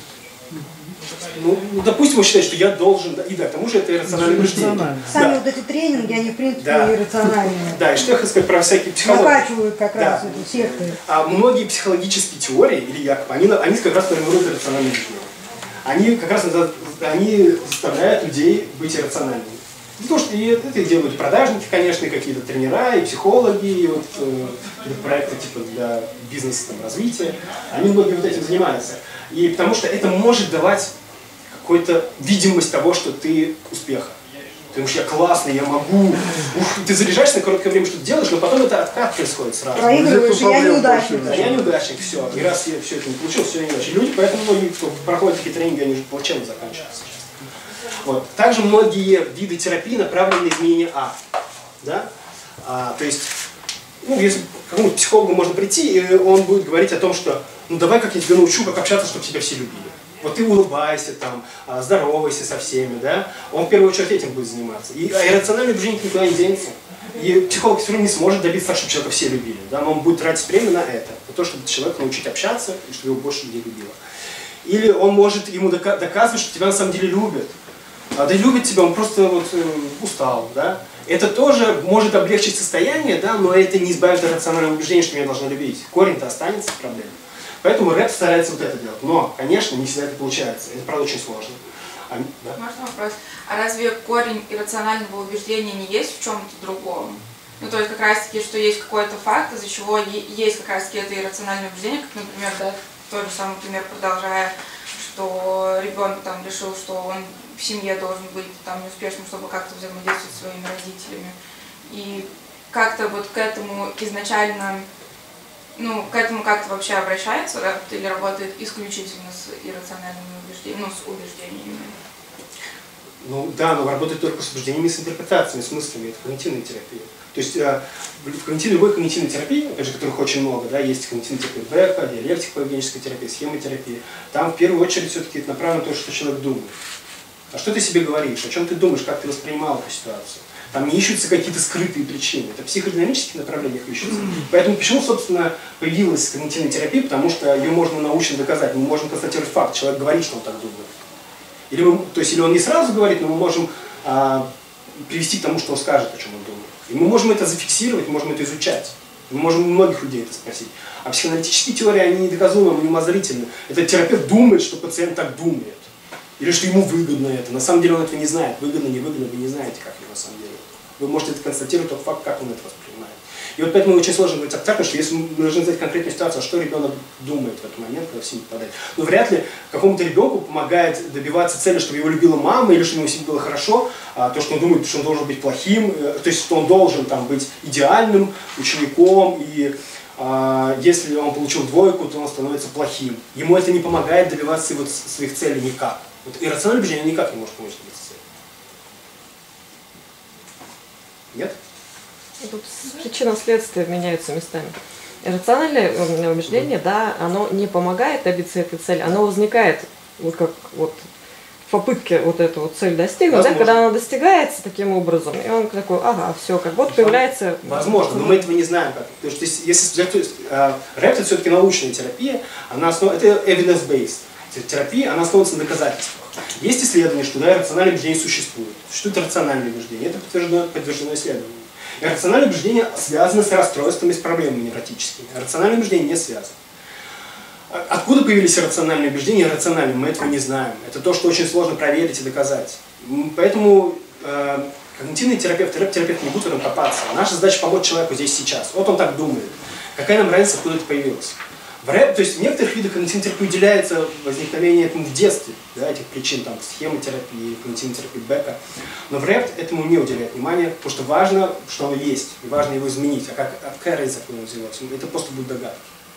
Допустим, он считает, что я должен, и да, к тому же это иррациональное убеждение. Сами вот эти тренинги, они в принципе иррациональные. Да, и что я хочу сказать про всякие психологии. Накачивают как раз эту секты. А многие психологические теории, или якобы, они как раз формируют иррациональное убеждение. Они как раз заставляют людей быть иррациональными. Потому что и это делают продажники, конечно, и какие-то тренера, и психологи, и вот проекты типа для бизнеса, развития. Они многие вот этим занимаются. И потому что это может давать какую-то видимость того, что ты успеха. Ты думаешь, я классный, я могу. Ты заряжаешься на короткое время, что-то делаешь, но потом это откат происходит сразу. Проигрываешь, я неудачник. Да, я неудачник, все. И раз я все это не получил, все неудачник. Люди, поэтому многие, кто проходят такие тренинги, они уже плачевно заканчиваются. Вот. Также многие виды терапии направлены на изменение Да? То есть, если к какому-то психологу можно прийти, и он будет говорить о том, что давай как я тебя научу, как общаться, чтобы тебя все любили. Вот ты улыбайся, там, здоровайся со всеми, да? Он в первую очередь этим будет заниматься. И иррациональное убеждение никуда не денется. И психолог все равно не сможет добиться так, чтобы человека все любили. Да? Но он будет тратить время на это. На то, чтобы человека научить общаться, и чтобы его больше людей любило. Или он может ему доказывать, что тебя на самом деле любят. Да любит тебя, он просто устал, да? Это тоже может облегчить состояние, да, но это не избавит от рационального убеждения, что меня должны любить. Корень-то останется проблема. Поэтому рэп старается вот это делать. Но, конечно, не всегда это получается. Это, правда, очень сложно. Да? Можно вопрос? А разве корень иррационального убеждения не есть в чем-то другом? То есть как раз-таки, что есть какой-то факт, из-за чего есть как раз-таки это иррациональное убеждение, как, например, да, тот же самый пример, продолжая, что ребенок там решил, что он в семье должен быть там неуспешным, чтобы как-то взаимодействовать со своими родителями. И как-то вот к этому изначально, к этому как-то вообще обращается или работает исключительно с иррациональными убеждениями, с убеждениями? Да, но работает только с убеждениями, с интерпретациями, с мыслями. Это когнитивная терапия. То есть в любой когнитивной терапии, опять же, которых очень много, да, есть когнитивная терапия Бека, диалектика поведенческая терапия, схемотерапия. Там в первую очередь все-таки это направлено на то, что человек думает. А что ты себе говоришь, о чем ты думаешь, как ты воспринимал эту ситуацию. Там не ищутся какие-то скрытые причины. Это в психодинамических направлениях ищутся. Поэтому почему, собственно, появилась когнитивная терапия? Потому что ее можно научно доказать. Мы можем констатировать факт. Человек говорит, что он так думает. Или он не сразу говорит, но мы можем привести к тому, что он скажет, о чем он думает. И мы можем это зафиксировать, мы можем это изучать. Мы можем у многих людей это спросить. А психоаналитические теории, они недоказуемы, они умозрительны. Этот терапевт думает, что пациент так думает. Или что ему выгодно это. На самом деле он этого не знает. Выгодно, невыгодно, вы не знаете, как это на самом деле. Вы можете это констатировать тот факт, как он это воспринимает. И вот поэтому очень сложно говорить абстрактно, что если мы должны знать конкретную ситуацию, что ребенок думает в этот момент, когда в семью попадает. Но вряд ли какому-то ребенку помогает добиваться цели, чтобы его любила мама, или чтобы ему в семье было хорошо, то, что он думает, что он должен быть плохим, то есть, что он должен там быть идеальным учеником, и если он получил двойку, то он становится плохим. Ему это не помогает добиваться своих целей никак. Вот иррациональное убеждение никак не может помочь добиться цели. Нет? Тут причина следствия меняются местами. Иррациональное убеждение, да, оно не помогает добиться этой цели, оно возникает вот как вот в попытке вот эту вот цель достигнуть, да, когда она достигается таким образом, и он такой, ага, все, как будто появляется... Возможно, но мы этого не знаем как. Потому что если рэп это все-таки научная терапия, она это evidence-based терапия, она основывается на доказательствах. Есть исследования, что да, иррациональное убеждение существует. Существует рациональное убеждение, это подтверждено исследованием. Иррациональное убеждение связано с расстройствами, с проблемами невротическими. Рациональное убеждение не связано. Откуда появились иррациональные убеждения иррациональные, мы этого не знаем. Это то, что очень сложно проверить и доказать. Поэтому когнитивный терапевт, рэп-терапевт не будут в этом копаться. Наша задача помочь человеку здесь сейчас. Вот он так думает. Какая нам разница, откуда это появилось? То есть в некоторых видах когнитивной терапии уделяется возникновение этому в детстве, да, этих причин, там, схемотерапии, когнитивной терапии Бека. Но в рэп этому не уделяет внимания, потому что важно, что оно есть, и важно его изменить. А какая разница, откуда оно взялось? Это просто будут догадки.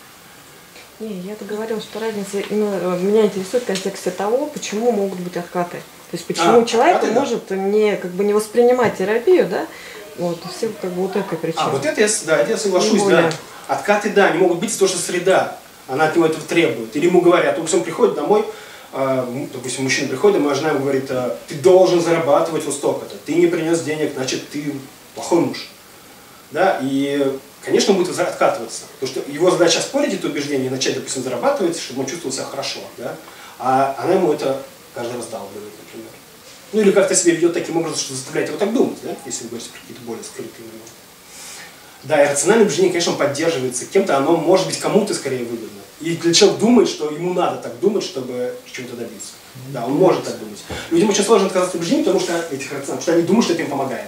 Не, я-то говорила, что разница именно меня интересует в контексте того, почему могут быть откаты. То есть почему человек может не, как бы, не воспринимать терапию, да, вот, все как бы вот этой причиной. Вот это я соглашусь, да. Откаты, да, не могут быть из-за того, что среда, она от него этого требует. Или ему говорят, он приходит домой, допустим, мужчина приходит домой, а жена ему говорит, ты должен зарабатывать вот столько-то, ты не принес денег, значит, ты плохой муж. Да, и, конечно, он будет откатываться, потому что его задача оспорить это убеждение, начать, допустим, зарабатывать, чтобы он чувствовал себя хорошо, да, а она ему это каждый раз вдалбливает, например. Ну, или как-то себя ведет таким образом, что заставляет его так думать, да, если вы говорите про какие-то более скрытые моменты. Да, иррациональное убеждение, конечно, поддерживается кем-то, оно может быть кому-то скорее выгодно. И для человека думает, что ему надо так думать, чтобы чего-то добиться. Да, он может так думать. Людям очень сложно отказаться от убеждений, потому что они думают, что это им помогает.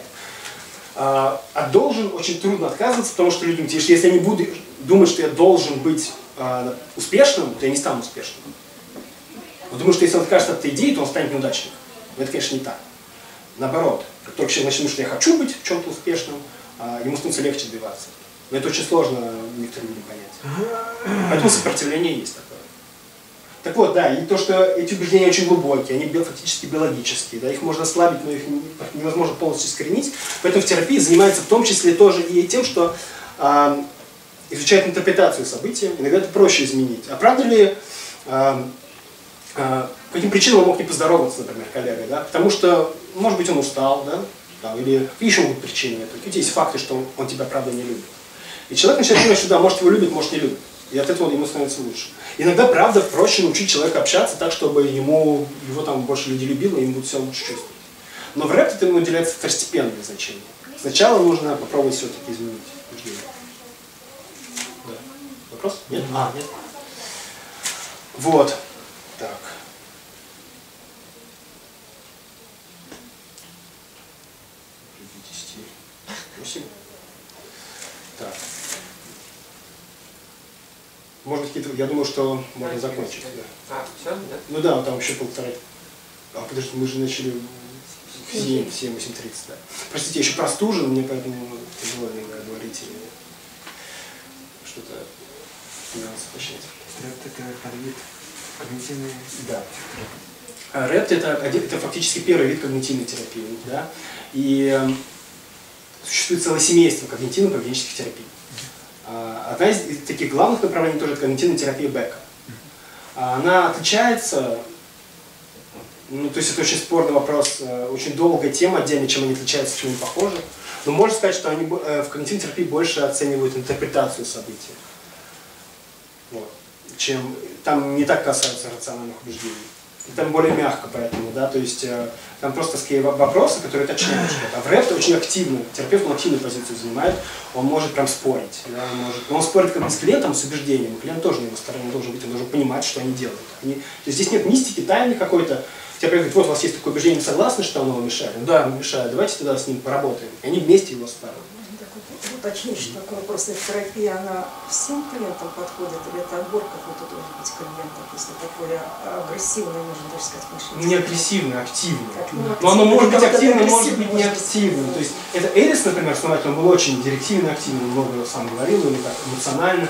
От должен очень трудно отказываться, потому что люди думают, если я не буду думать, что я должен быть успешным, то я не стану успешным. Он думает, что если он откажется от этой идеи, то он станет неудачником. Но это, конечно, не так. Наоборот, как только человек начнет думать, что я хочу быть в чем-то успешным, ему становится легче добиваться. Но это очень сложно некоторым людям понять. Поэтому сопротивление есть такое. Так вот, да, и то, что эти убеждения очень глубокие, они фактически биологические, да, их можно ослабить, но их невозможно полностью искоренить. Поэтому в терапии занимается в том числе тоже и тем, что изучает интерпретацию событий, иногда это проще изменить. А правда ли, по каким причинам он мог не поздороваться, например, коллега, да? Потому что, может быть, он устал, да? Или еще могут причины этого. Какие есть факты, что он тебя правда не любит. И человек начинает думать, что да, может его любит, может не любит. И от этого ему становится лучше. Иногда, правда, проще научить человека общаться так, чтобы его там больше людей любило, и ему будет все лучше чувствовать. Но в рэп этому уделяется второстепенное значение. Сначала нужно попробовать все-таки изменить убеждение. Да. Вопрос? Нет? Нет. Вот. Так. Спасибо. Так. Может быть, какие-то... Я думаю, что можно закончить. Да. Все? Да? Ну да, там еще полтора... подожди, мы же начали в 7:30, да. Простите, я еще простужен, мне поэтому тяжело иногда говорить или что-то уточнять. Рэп это вид когнитивной... Да. рэп это фактически первый вид когнитивной терапии, да. И существует целое семейство когнитивно-поведенческих терапий. Одна из таких главных направлений тоже когнитивная терапия Бека. Она отличается, ну, то есть это очень спорный вопрос, очень долгая тема отдельно, чем они отличаются, чем они похожи. Но можно сказать, что они в когнитивной терапии больше оценивают интерпретацию событий. Вот. Чем там не так касаются рациональных убеждений. Там более мягко поэтому, да, то есть там просто скорее вопросы, которые уточняют что-то. А в рэп очень активно, терапевт он активную позицию занимает, он может прям спорить. Да, он спорит как бы с клиентом, с убеждением, и клиент тоже на его стороне должен быть, он должен понимать, что они делают. То есть здесь нет мистики, тайны какой-то. Терапевт говорит, вот у вас есть такое убеждение, согласны, что оно вам мешает? Ну да, мешает, давайте тогда с ним поработаем. И они вместе его ставят. Уточнить, что такой вопрос, эта терапия, она всем клиентам подходит, или это отбор какой-то должен быть клиентов, если такое агрессивное, можно даже сказать, мышление? Не агрессивное, активное. Но оно может быть активным, может быть не активным. То есть это Эрис, например, основатель, он был очень директивно активный, много сам говорил, или так эмоционально.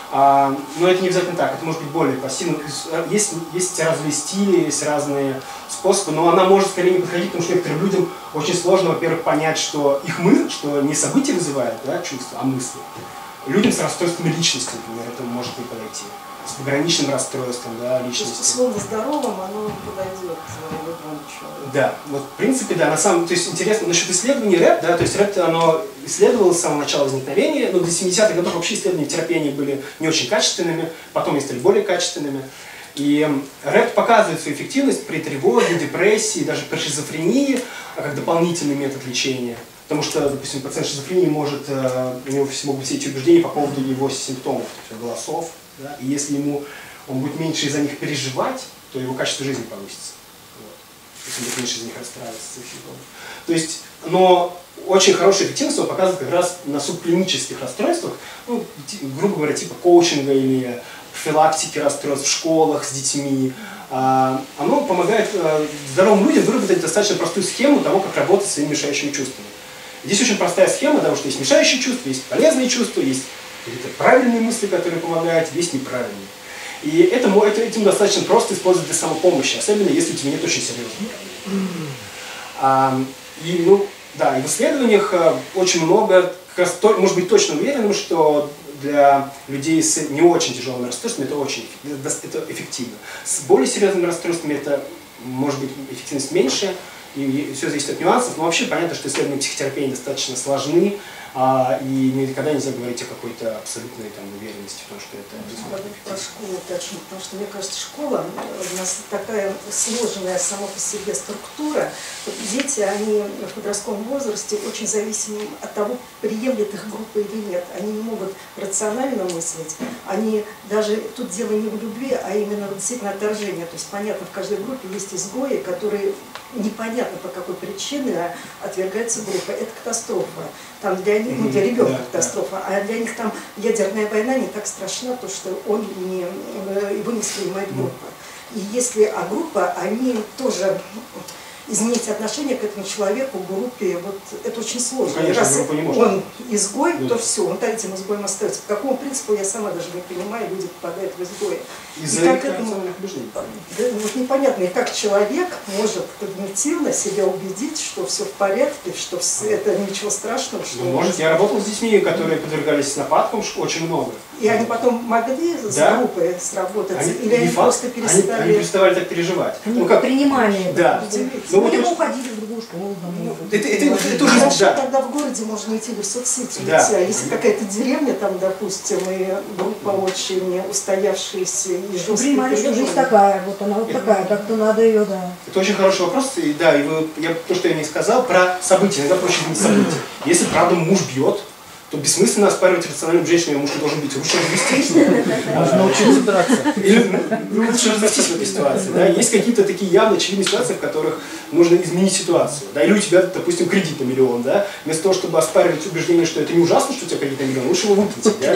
Но это не обязательно так, это может быть более пассивно. Есть разные стили, есть разные способы, но она может скорее не подходить, потому что некоторым людям очень сложно, во-первых, понять, что их что не события вызывают, да, чувства, а мысли. Людям с расстройствами личности, например, это может не подойти. С пограничным расстройством, да, личности. Слово здоровым, оно подойдет любому человеку. Да, вот в принципе, да, то есть интересно насчет исследований РЭП, да, то есть РЭП, оно исследовалось с самого начала возникновения, но до 70-х годов вообще исследования терапии были не очень качественными, потом они стали более качественными. И РЭП показывает свою эффективность при тревоге, депрессии, даже при шизофрении, как дополнительный метод лечения. Потому что, допустим, пациент с шизофренией у него могут быть все эти убеждения по поводу его симптомов, то есть голосов. Да? И если он будет меньше из-за них переживать, то его качество жизни повысится. Вот. Если он будет меньше из-за них расстраиваться. То есть, но очень хорошая эффективность он показывает как раз на субклинических расстройствах, ну, грубо говоря, типа коучинга или профилактики расстройств в школах с детьми. Оно помогает здоровым людям выработать достаточно простую схему того, как работать с своими мешающими чувствами. Здесь очень простая схема, потому что есть мешающие чувства, есть полезные чувства, есть какие-то правильные мысли, которые помогают, есть неправильные. И этим достаточно просто использовать для самопомощи, особенно если у тебя нет очень серьезных проблем. И в исследованиях очень много, может быть точно уверенным, что для людей с не очень тяжелыми расстройствами это эффективно. С более серьезными расстройствами это может быть эффективность меньше, и все зависит от нюансов, но вообще понятно, что исследования психотерапии достаточно сложны, и никогда нельзя говорить о какой-то абсолютной уверенности в том, что это... Про школу точно, потому что, мне кажется, школа у нас такая сложная сама по себе структура. Вот дети, они в подростковом возрасте очень зависимы от того, приемлет их группа или нет. Они не могут рационально мыслить, они даже, тут дело не в любви, а именно действительно отторжение. То есть, понятно, в каждой группе есть изгои, которые непонятно по какой причине отвергается группа. Это катастрофа. Там для них, для ребенка катастрофа, а для них там ядерная война не так страшна, то что его не воспринимает группа. И если группа, они тоже изменить отношение к этому человеку, к группе, вот это очень сложно. Ну, конечно, раз не может. Он изгой, то все, он этим изгоем остается. По какому принципу, я сама даже не понимаю, люди попадают в изгои. Из-за вот непонятно, и как человек может когнитивно себя убедить, что все в порядке, что это ничего страшного. Что я работал с детьми, которые подвергались нападкам, очень много. И они потом могли с группой сработать, или они просто перестали... Они переставали так переживать. Они принимали это. Да. Либо уходили в другую школу. Это уже тогда в городе можно идти в соцсети. А если какая-то деревня, там, допустим, и группа очень устоявшаяся и жесткая. Принимали, что жизнь такая, вот она вот такая, как-то надо ее, да. Это очень хороший вопрос, и да, то, что я не сказал, про события, иногда проще не события. Если, правда, муж бьет, то бессмысленно оспаривать рациональную женщину, муж не должен быть, лучше развестись. Нужно научиться драться. Или лучше развестись в этой ситуации. Да? Есть какие-то такие явно очевидные ситуации, в которых нужно изменить ситуацию. Да? Или у тебя, допустим, кредит на миллион. Да? Вместо того, чтобы оспаривать убеждение, что это не ужасно, что у тебя кредит на миллион, лучше его выплатить. Да?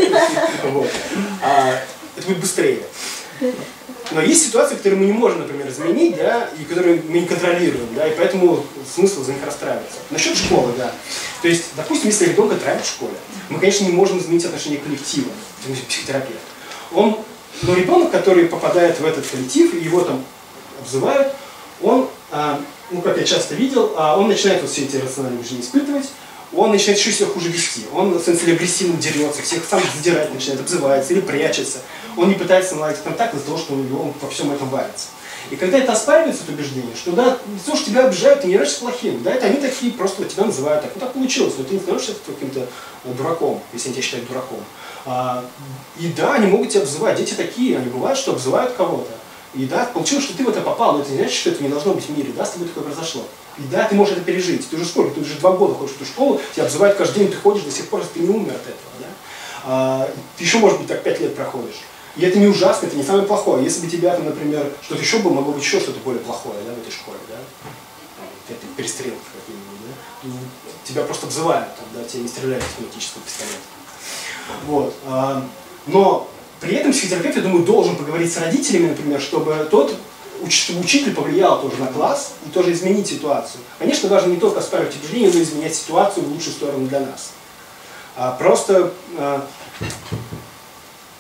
Это будет быстрее. Но есть ситуации, которые мы не можем, например, изменить, да, и которые мы не контролируем, да, и поэтому смысл за них расстраиваться. Насчет школы, да. То есть, допустим, если ребенка травят в школе, мы, конечно, не можем изменить отношение к коллективу, психотерапевт. Но ребенок, который попадает в этот коллектив, и его там обзывают, он, как я часто видел, он начинает вот все эти рациональные движения испытывать, он начинает еще себя хуже вести. Он, соответственно, агрессивно дерется, всех сам задирать начинает, обзывается или прячется. Он не пытается наладить контакт из-за того, что он во всем этом варится. И когда это оспаривается, это убеждение, что да, то, что тебя обижают, ты не являешься плохим. Да, это они такие, просто вот тебя называют так. Ну так получилось, но ты не становишься каким-то дураком, если они тебя считают дураком. И да, они могут тебя обзывать. Дети такие, они бывают, что обзывают кого-то. И да, получилось, что ты в это попал, но это не значит, что это не должно быть в мире. Да, с тобой такое произошло. И да, ты можешь это пережить. Ты уже сколько? Ты уже 2 года ходишь в эту школу, тебя обзывают каждый день, ты ходишь до сих пор, ты не умер от этого. Да? Ты еще, может быть, так 5 лет проходишь. И это не ужасно, это не самое плохое. Если бы тебя, там, например, что-то еще было, могло быть еще что-то более плохое, да, в этой школе, да? Это перестрелки какие-нибудь, да? Тебя просто обзывают, да, тебя не стреляют из автоматического пистолета. Вот. Но при этом психотерапевт, я думаю, должен поговорить с родителями, например, чтобы учитель повлиял тоже на класс и тоже изменить ситуацию. Конечно, важно не только оспаривать убеждения, но и изменять ситуацию в лучшую сторону для нас. Просто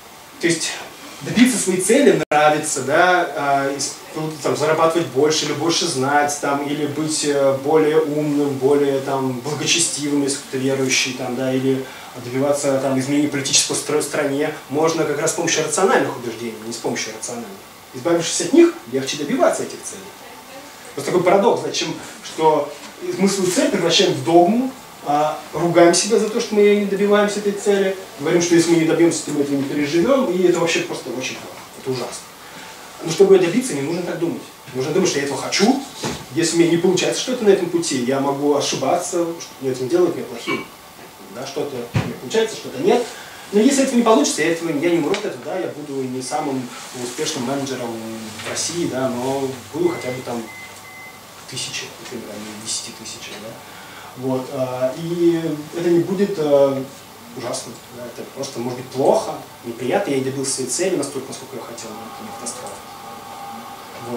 то есть добиться своей цели нравится, да, там, зарабатывать больше или больше знать, там, или быть более умным, более там, благочестивым, если кто-то верующий, там, да, или добиваться там, изменения политического строя в стране, можно как раз с помощью рациональных убеждений, не с помощью рациональных. Избавившись от них, легче добиваться этих целей. Вот такой парадокс, зачем, что мы свою цель превращаем в догму, ругаем себя за то, что мы не добиваемся этой цели, говорим, что если мы не добьемся, то мы этого не переживем, и это вообще просто очень плохо, это ужасно. Но чтобы ее добиться, не нужно так думать. Нужно думать, что я этого хочу, если мне не получается что-то на этом пути, я могу ошибаться, что мне это делает меня плохим. Да, что-то мне получается, что-то нет. Но если этого не получится, я не умру от этого, да, я буду не самым успешным менеджером в России, да, но буду хотя бы там 1000, например, а не 10 000, да. Вот, и это не будет ужасно, да, это просто может быть плохо, неприятно, я не добился своей цели настолько, насколько я хотел, но это не катастрофа. Вот.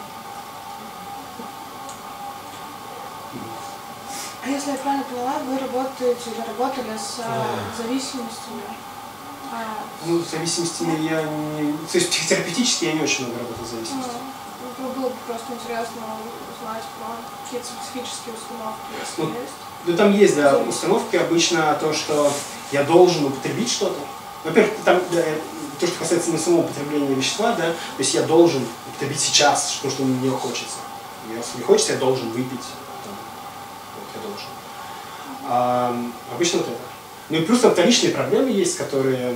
А если я правильно поняла, вы работаете или работали с зависимостями? Ну, с зависимостями я не... То есть психотерапевтически я не очень много работал с зависимостью. Было бы просто интересно узнать про какие-то специфические установки, если есть. Ну, там есть, да, установки обычно то, что я должен употребить что-то. Во-первых, там то, что касается самого употребления вещества, да, то есть я должен употребить сейчас, потому что мне хочется. Если не хочется, я должен выпить. Там, вот, я должен. Обычно вот это. Ну и плюс там вторичные проблемы есть, которые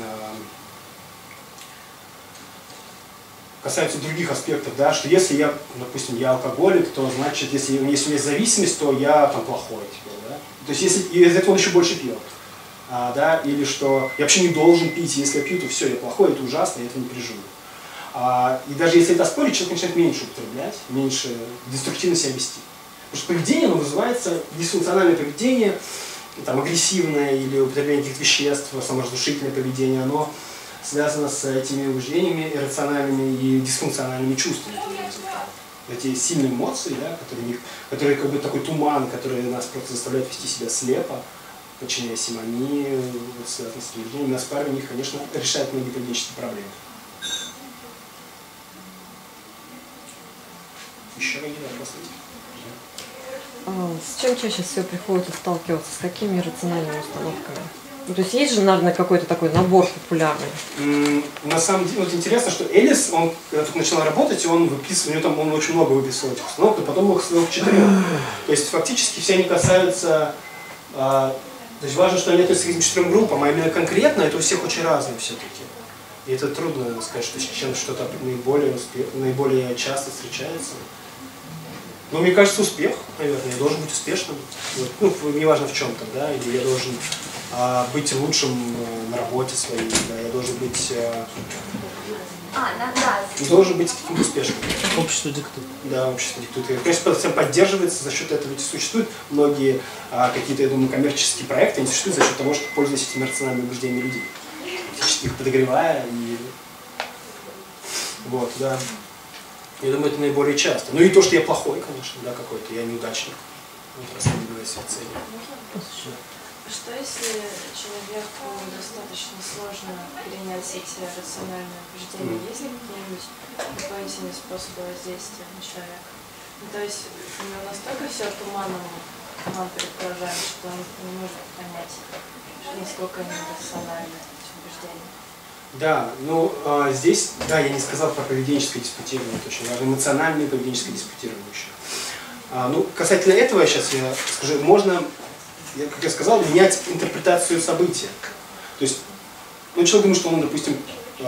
касаются других аспектов, да, что если я, допустим, я алкоголик, то значит, если у меня есть зависимость, то я там плохой теперь, да. То есть если из-за этого он еще больше пьет, да, или что я вообще не должен пить, если я пью, то все, я плохой, это ужасно, я это не переживу. И даже если это оспорить, человек начинает меньше употреблять, меньше деструктивно себя вести. Потому что поведение, оно вызывается, дисфункциональное поведение, там, агрессивное или употребление каких-то веществ, саморазрушительное поведение, оно связано с этими убеждениями иррациональными и дисфункциональными чувствами. Эти сильные эмоции, да, которые как бы такой туман, который нас просто заставляет вести себя слепо, подчиняясь им, они связаны с убеждениями. Нас пару них, конечно, решает многие поведенческие проблемы. Еще какие вопросы? С чем чаще всего приходится сталкиваться? С какими рациональными установками? Ну, то есть есть же, наверное, какой-то такой набор популярный? На самом деле, вот интересно, что Эллис, он, когда только начал работать, он выписывал, у него там он очень много выписывал этих установок, но потом их свел в 4. То есть фактически все они касаются, то есть важно, что они относятся к этим 4 группам, а именно конкретно это у всех очень разные все-таки. И это трудно сказать, что с чем что-то наиболее часто встречается. Но мне кажется, успех, наверное, я должен быть успешным, вот, ну, неважно в чем-то, да, или я должен быть лучшим на работе своей, да, я должен быть, должен быть каким-то успешным. Общество диктует. Да, общество диктует. Конечно, это поддерживается, за счет этого ведь существуют многие какие-то, я думаю, коммерческие проекты, они существуют за счет того, что пользуются этими рациональными убеждениями людей, фактически их подогревая и вот, да. Я думаю, это наиболее часто. Ну и то, что я плохой, конечно, да, какой-то, я неудачник. Вот раз не добиваюсь своей цели. Что если человеку достаточно сложно перенять эти рациональные убеждения? Есть ли какие-нибудь дополнительные способы воздействия на человека? Ну, то есть у него настолько все туманом нам предположаем, что он не может понять, насколько они рациональны, эти убеждения. Да, ну здесь, да, я не сказал про поведенческое диспутирование, это очень важно, эмоциональное поведенческое диспутирование еще. Ну, касательно этого сейчас я скажу, можно, как я сказал, менять интерпретацию события. То есть, ну, человек думает, что он, допустим,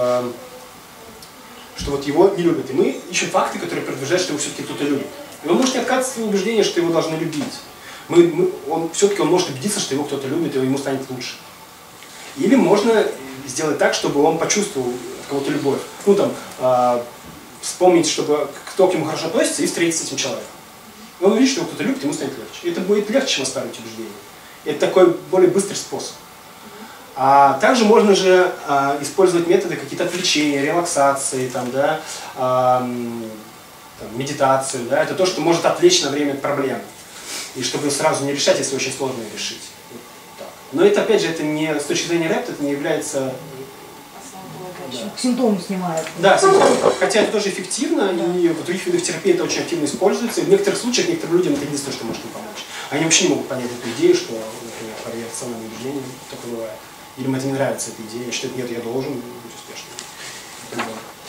что вот его не любят, и мы ищем факты, которые подтверждают, что его все-таки кто-то любит. И он может не отказываться от своего убеждения, что его должны любить. Все-таки он может убедиться, что его кто-то любит, и ему станет лучше. Или можно сделать так, чтобы он почувствовал от кого-то любовь. Ну там, вспомнить, чтобы кто к нему хорошо относится, и встретиться с этим человеком. И он увидит, что его кто-то любит, ему станет легче. И это будет легче, чем оставить убеждение. Это такой более быстрый способ. Также можно же использовать методы какие-то отвлечения, релаксации, там, да, медитацию. Да, это то, что может отвлечь на время от проблемы. И чтобы сразу не решать, если очень сложно ее решить. Но это, опять же, это не, с точки зрения рэпта, это не является Симптомы снимает. Да, симптомы. Хотя это тоже эффективно, и в других видах терапии это очень активно используется. И в некоторых случаях некоторым людям это единственное, что может им помочь. Они вообще не могут понять эту идею, что, например, по рациональным убеждениям только бывает. Или им это не нравится, эта идея, что нет, я должен быть успешным.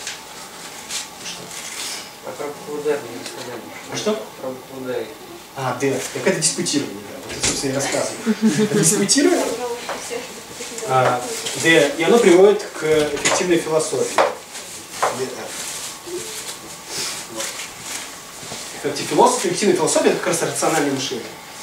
А про букву «Д» вы не сказали. А что? Про букву «Д». А, «Д». Так это диспутирование, да. Вот это, собственно, и рассказываю. Дискутирование. «Д». И оно приводит к эффективной философии. Эффективная философия — это как раз рациональное мышление.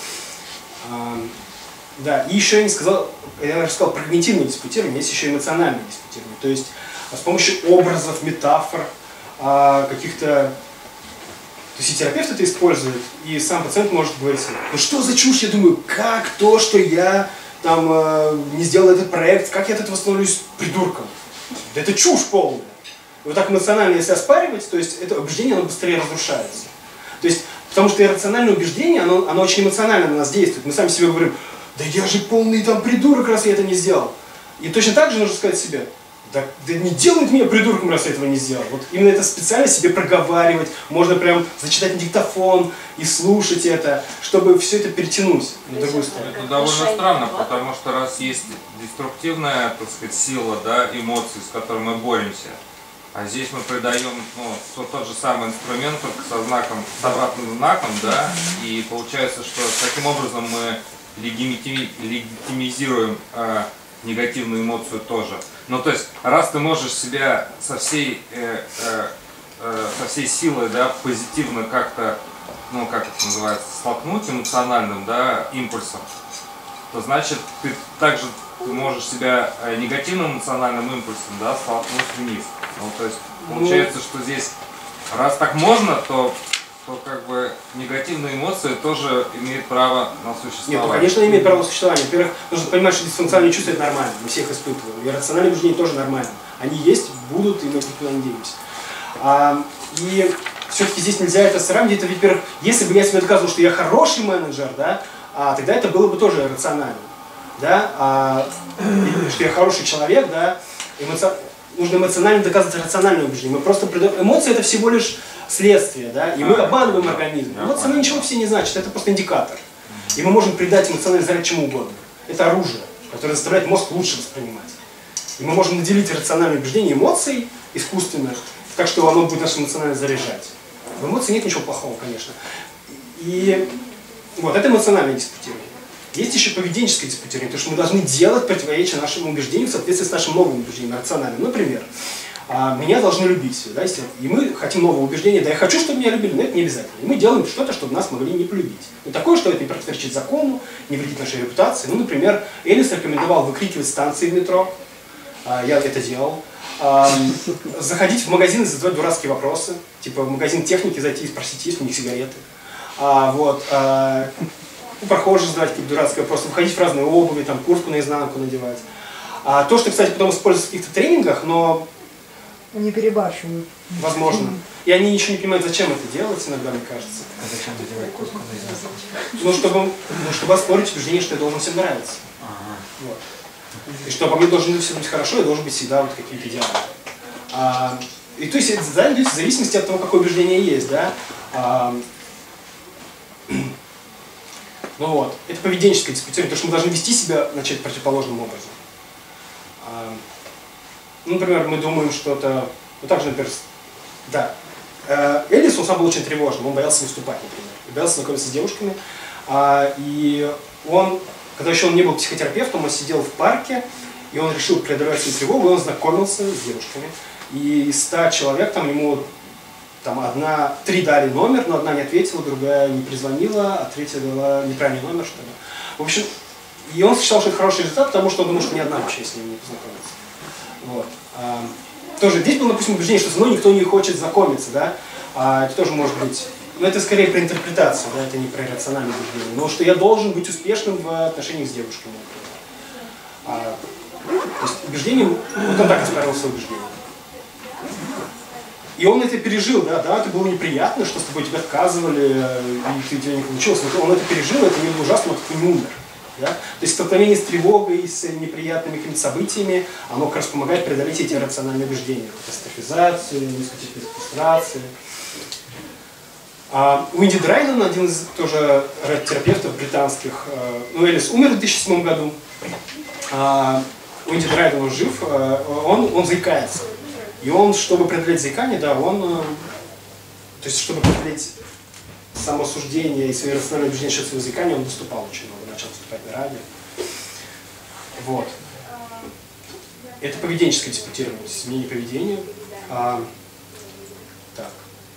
Да, и еще я не сказал, я уже сказал про когнитивное диспутирование, есть еще эмоциональное диспутирование. То есть с помощью образов, метафор, каких-то... То есть и терапевт это использует, и сам пациент может говорить: ну что за чушь, я думаю, как то, что я там не сделал этот проект, как я от этого становлюсь придурком? Да это чушь полная. И вот так эмоционально, если оспаривать, то есть это убеждение, оно быстрее разрушается. То есть, потому что иррациональное убеждение, оно очень эмоционально на нас действует. Мы сами себе говорим: да я же полный там придурок, раз я это не сделал. И точно так же нужно сказать себе: да не делают меня придурком, раз я этого не сделал. Вот именно это специально себе проговаривать, можно прям зачитать на диктофон и слушать это, чтобы все это перетянуть на другую сторону. Это довольно странно, потому что раз есть деструктивная, так сказать, сила, да, эмоций, с которой мы боремся, а здесь мы придаем, ну, тот же самый инструмент, только с обратным знаком, да, и получается, что таким образом мы легитимизируем негативную эмоцию тоже. Ну, то есть, раз ты можешь себя со всей силой, да, позитивно как-то, ну, как это называется, столкнуть эмоциональным, да, импульсом, то значит, ты также можешь себя негативным эмоциональным импульсом, да, столкнуть вниз. Ну, то есть, получается, что здесь, раз так можно, то как бы негативные эмоции тоже имеют право на существование. Нет, ну, конечно, имеет право на существование. Во-первых, нужно понимать, что дисфункциональные чувства — это нормально, мы всех испытываем. И рациональные убеждения тоже нормально. Они есть, будут, и мы никуда не денемся. И все-таки здесь нельзя это сравнивать. Это, во-первых, если бы я себе доказывал, что я хороший менеджер, да, тогда это было бы тоже рационально. Да, что я хороший человек, да, нужно эмоционально доказывать рациональное убеждение. Мы просто придаем... Эмоции — это всего лишь следствие, да, и мы обманываем организм. Эмоции ничего все не значит, это просто индикатор. И мы можем придать эмоциональный заряд чему угодно. Это оружие, которое заставляет мозг лучше воспринимать. И мы можем наделить рациональное убеждение эмоций искусственно, так что оно будет нас эмоционально заряжать. В эмоции нет ничего плохого, конечно. И вот, это эмоциональное диспутирование. Есть еще поведенческое диспутирование, потому что мы должны делать противоречие нашему убеждению в соответствии с нашим новым убеждением, рациональным. Например, меня должны любить, да, и мы хотим нового убеждения, да, я хочу, чтобы меня любили, но это не обязательно. И мы делаем что-то, чтобы нас могли не полюбить. Ну, такое, что это не противоречит закону, не вредит нашей репутации. Ну, например, Эллис рекомендовал выкрикивать станции в метро, я это делал. Заходить в магазин и задавать дурацкие вопросы, типа в магазин техники зайти и спросить, есть у них сигареты. У прохожих задавать какие-то дурацкие вопросы, выходить в разные обуви, там, куртку наизнанку надевать. То, что, кстати, потом используется в каких-то тренингах, но... Они перебарщивают. Возможно. И они еще не понимают, зачем это делать, иногда, мне кажется. А зачем надевать куртку наизнанку? Чтобы оспорить убеждение, что я должен всем нравиться. Вот. И что по мне должно все быть хорошо, и должен быть всегда вот какие-то идеалы. И то есть это в зависимости от того, какое убеждение есть, да. Ну вот, это поведенческое диспутирование, потому что мы должны вести себя, начать противоположным образом. Ну, например, мы думаем что-то, ну также, например, да, Эллис, он сам был очень тревожным, он боялся выступать, например, и боялся знакомиться с девушками, и он, когда еще он не был психотерапевтом, он сидел в парке, и он решил преодолевать свою тревогу, и он знакомился с девушками, и из 100 человек там ему... Там 3 дали номер, но одна не ответила, другая не перезвонила, а третья дала неправильный номер, что ли. В общем, и он считал, что это хороший результат, потому что он думал, что ни одна вообще с ним не познакомится. Вот. Тоже здесь было, допустим, убеждение, что со мной никто не хочет знакомиться, да. Это тоже может быть, но это скорее про интерпретацию, да, это не про рациональное убеждение. Но что я должен быть успешным в отношениях с девушками, например. То есть убеждение, вот он так исправил свое убеждение. И он это пережил, да, это было неприятно, что с тобой тебя отказывали, и ты тебя не получилось. Но он это пережил, это не было ужасно, он не умер. Да? То есть столкновение с тревогой, с неприятными какими-то событиями, оно как раз помогает преодолеть эти рациональные убеждения. Катастрофизацию, низкую фрустрацию. Уинди Драйден, один из тоже терапевтов британских, Элис умер в 2007 году. Уинди Драйден, он жив, он заикается. И он, чтобы преодолеть заикание, да, то есть чтобы преодолеть самоосуждение и свои рациональные убеждения насчет своего заикания, он выступал очень много, начал выступать на радио. Вот. Это поведенческое диспутирование, изменение поведения. Так.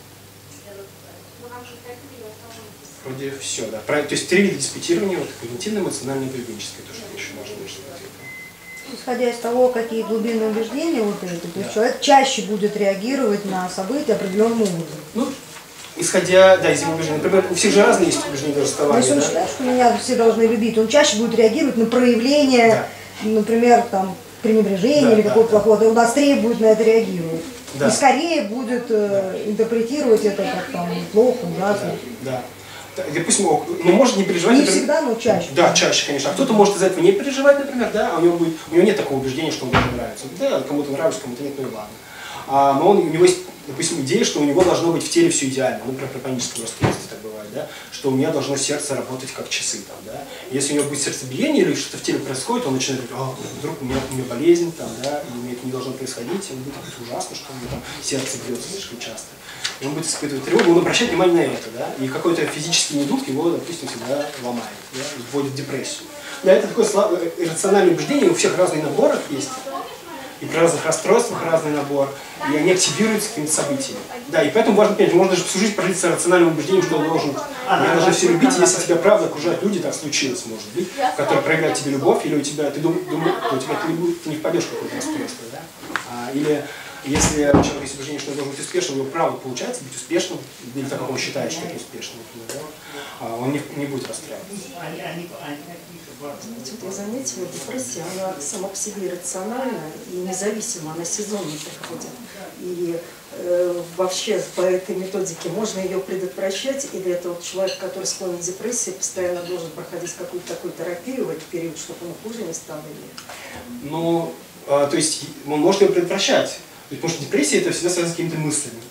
Вроде все, да. То есть 3 вида диспутирования, вот, когнитивное, эмоциональное и поведенческое, то, что еще важно. Исходя из того, какие глубинные убеждения вот эти, то есть человек чаще будет реагировать на события определенным образом. Ну, исходя, да, из его убеждений. Например, у всех же разные есть убеждения до расставания. Если он считает, что меня все должны любить, он чаще будет реагировать на проявление, например, там, пренебрежения или какого-то плохого, он острее будет на это реагировать. И скорее будет интерпретировать это как там плохо, ужасно. Да. Допустим, может не переживать. Не всегда, но чаще. Да, чаще, конечно. А кто-то может из-за этого не переживать, например, да, а у него нет такого убеждения, что он должен нравиться. Да, кому-то нравится, кому-то нет, ну и ладно. Но у него есть, допустим, идея, что у него должно быть в теле все идеально. Ну, например, при паническом расстройстве так бывает, да, что у меня должно сердце работать как часы. Там, да. Если у него будет сердцебиение или что-то в теле происходит, он начинает говорить, вдруг у меня болезнь, там, да, и у меня это не должно происходить, и он будет говорить, ужасно, что у меня там сердце бьется слишком часто. И он будет испытывать тревогу, он обращает внимание на это, да, и какой-то физический недуг его, допустим, всегда ломает, да, вводит в депрессию. Да, это такое иррациональное убеждение, у всех разные наборы есть, и при разных расстройствах разный набор, и они активируются какими-то событиями. Да, и поэтому важно понять, можно даже всю жизнь прожить с иррациональным убеждением, что он должен, меня должны все любить, если тебя правда окружают люди, так случилось, может быть, которые проявляют тебе любовь, или у тебя, ты думаешь, ты не впадешь в какое-то расстройство, да, или если человек есть убеждение, что он должен быть успешным, у него правда получается быть успешным, или так как он считает, что это успешно, например, да, он не будет расстраиваться. Значит, я заметила, депрессия, она сама по себе иррациональна и независима, она сезонно приходит. И вообще по этой методике можно ее предотвращать, или это вот человек, который склонен к депрессии, постоянно должен проходить какую-то такую терапию в этот период, чтобы он хуже не стал? Или... Ну, то есть он может ее предотвращать. Потому что депрессия это всегда связано с какими-то мыслями.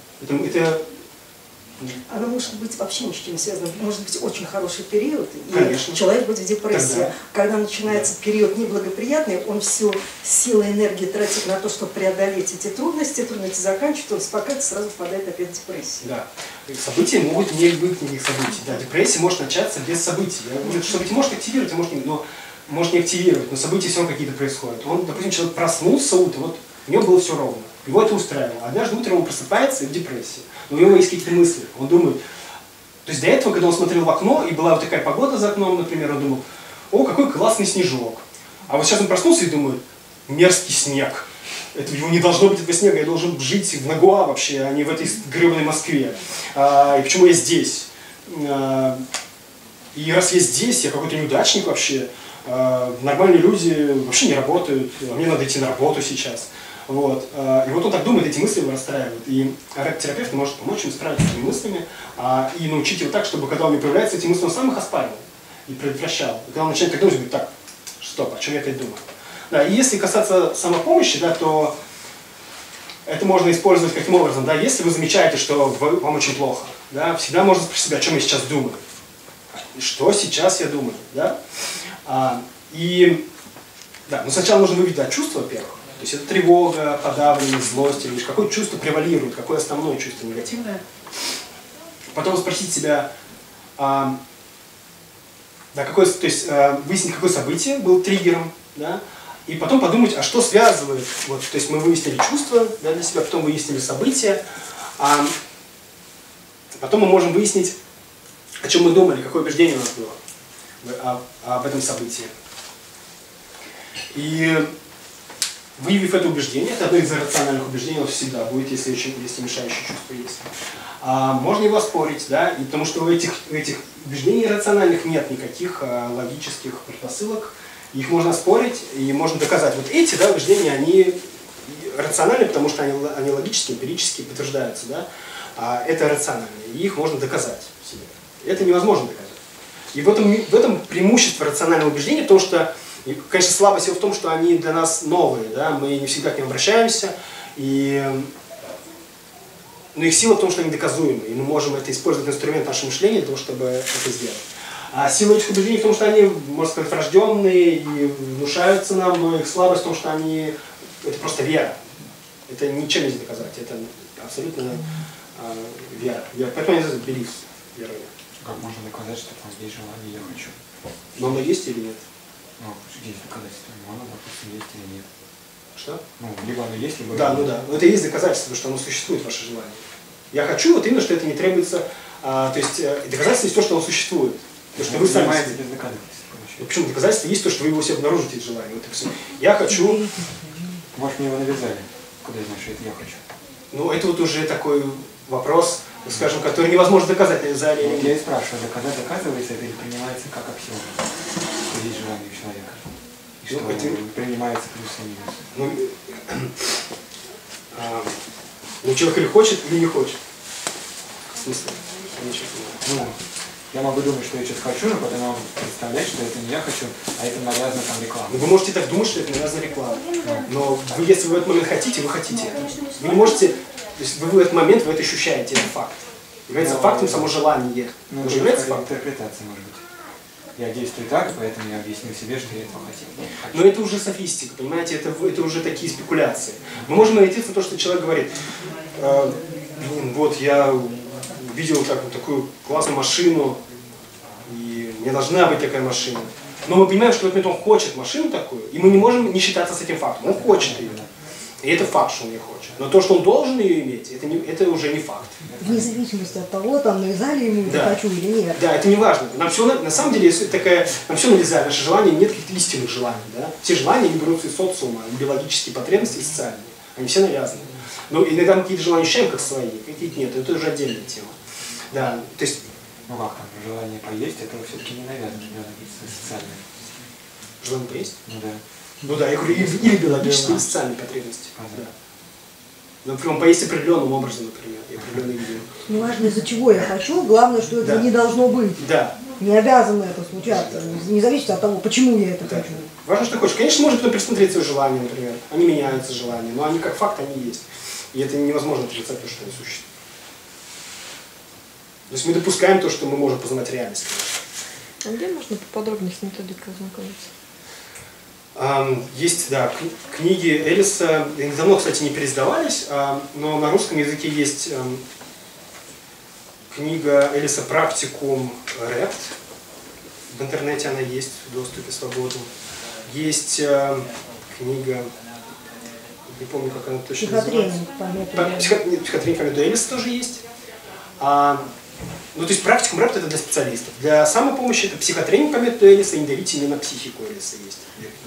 Она может быть вообще ни с чем не связана. Может быть очень хороший период, и конечно. Человек будет в депрессии. Тогда. Когда начинается период неблагоприятный, он всю силу и энергию тратит на то, чтобы преодолеть эти трудности заканчивает, он успокаивается, сразу впадает опять в депрессию. Да. События могут не быть никаких событий. Да. Депрессия может начаться без событий. События может активировать, а может не активировать, но события все равно какие-то происходят. Он, допустим, человек проснулся утром, вот у него было все ровно. Его это устраивало. Однажды утром он просыпается в депрессии. Но у него есть какие-то мысли. Он думает... То есть до этого, когда он смотрел в окно, и была вот такая погода за окном, например, он думал, о, какой классный снежок. А вот сейчас он проснулся и думает, мерзкий снег. Его не должно быть этого снега, я должен жить в Нагуа вообще, а не в этой гребаной Москве. И почему я здесь? И раз я здесь, я какой-то неудачник вообще. Нормальные люди вообще не работают, а мне надо идти на работу сейчас. Вот. И вот он так думает, эти мысли его расстраивают. И терапевт может помочь ему справиться с этими мыслями и научить его так, чтобы когда у него появляются эти мысли, он сам их оспаривал и предотвращал. И когда он начинает так думать, он говорит, так, стоп, о чем я опять думаю? Да, и если касаться самопомощи, да, то это можно использовать каким образом? Да, если вы замечаете, что вам очень плохо, да, всегда можно спросить себя, о чем я сейчас думаю. И что сейчас я думаю? Да? Но сначала нужно выявить чувства, во-первых. То есть это тревога, подавленность, злость, или какое чувство превалирует, какое основное чувство негативное. Потом спросить себя, выяснить, какое событие было триггером, да? И потом подумать, а что связывает. Вот, то есть мы выяснили чувства, да, для себя, потом выяснили события, потом мы можем выяснить, о чем мы думали, какое убеждение у нас было об этом событии. И выявив это убеждение, это одно из иррациональных убеждений, оно всегда будет, если мешающее чувство есть. Можно его оспорить, да, и потому что у этих убеждений иррациональных нет никаких логических предпосылок. Их можно оспорить и можно доказать. Вот эти убеждения, они рациональны, потому что они логически, эмпирически подтверждаются. Да? Это рационально, и их можно доказать себе. Это невозможно доказать. И в этом преимущество рационального убеждения, потому что, конечно, слабость его в том, что они для нас новые, да, мы не всегда к ним обращаемся, но их сила в том, что они доказуемы, и мы можем это использовать инструмент нашего мышления для того, чтобы это сделать. А сила этих убеждений в том, что они, можно сказать, врожденные и внушаются нам, но их слабость в том, что это просто вера. Это ничем нельзя доказать, это абсолютно вера. Поэтому они называют beliefs, верой. Как можно доказать, что там есть желание «я хочу»? Но оно есть или нет? Ну, есть доказательства, но оно, допустим, есть или нет. Что? Ну, либо оно есть, либо да, нет. ну да. Но это и есть доказательство, что оно существует, ваше желание. Я хочу, вот именно, что это не требуется, то есть доказательство есть то, что оно существует. То, что вы сами... без доказательств. Ну, почему? Доказательство есть то, что вы его себе обнаружите, это желание. Вот и все. Я хочу... Может, мне его навязали. Куда я знаю, что это я хочу? Ну, это вот уже такой вопрос, скажем, который невозможно доказать, навязали. Вот я и спрашиваю, доказывается это или принимается как аксиома, что есть желание у человека? И что принимается плюс и минус? Ну, человек или хочет, или не хочет. В смысле? Ну, я могу думать, что я что-то хочу, но потом вам представлять, что это не я хочу, а это навязано там реклама. Ну, вы можете так думать, что это навязана реклама. Но вы, если вы в этот момент хотите, вы хотите это. Вы не можете, то есть вы в этот момент вы это ощущаете, это факт. Является фактом само желание. Ну, это является фактом. Интерпретация, может быть. Я действую так, поэтому я объясню себе, что я этого хотел. Но это уже софистика, понимаете, это уже такие спекуляции. Мы можем ориентироваться на то, что человек говорит, вот я видел такую классную машину, и мне должна быть такая машина. Но мы понимаем, что в этот момент он хочет машину такую, и мы не можем не считаться с этим фактом. Он хочет ее. И это факт, что он ее хочет. Но то, что он должен ее иметь, это уже не факт. Вне зависимости от того, там навязали ему да. хочу или нет. Да, это не важно. Нам все, на самом деле, нам все навязали. Наши желания, нет каких-то истинных желаний. Да? Все желания они берутся из социума, биологические потребности и социальные. Они все навязаны. Но иногда мы какие-то желания ощущаем как свои, какие-то нет. Это уже отдельная тема. Да, то есть... Ну как там, желание поесть, это все-таки не навязано, биологическое, социальное. Желание поесть? Ну да. Ну да, я говорю, или биологические, или социальные потребности. Да. Например, поесть определенным образом, например, и определенный видео. Не важно, из-за чего я хочу, главное, что это не должно быть. Да. Не обязано это случаться, не зависит от того, почему я это хочу. Важно, что ты хочешь. Конечно, можно потом пересмотреть свои желания, например. Они меняются, желания, но они как факт, они есть. И это невозможно отрицать то, что они существуют. То есть мы допускаем то, что мы можем познать реальность. А где можно поподробнее с методикой ознакомиться? Есть, да, книги Эллиса, они давно, кстати, не переиздавались, но на русском языке есть книга Эллиса «Практикум Репт». В интернете она есть, в доступе свободном. Есть книга, не помню, как она точно называется. Психотренинг по методу Эллиса тоже есть. Ну, то есть практикум Репт это для специалистов. Для самопомощи это психотренинг по методу Эллиса и «Не давите мне на психику» Эллиса есть.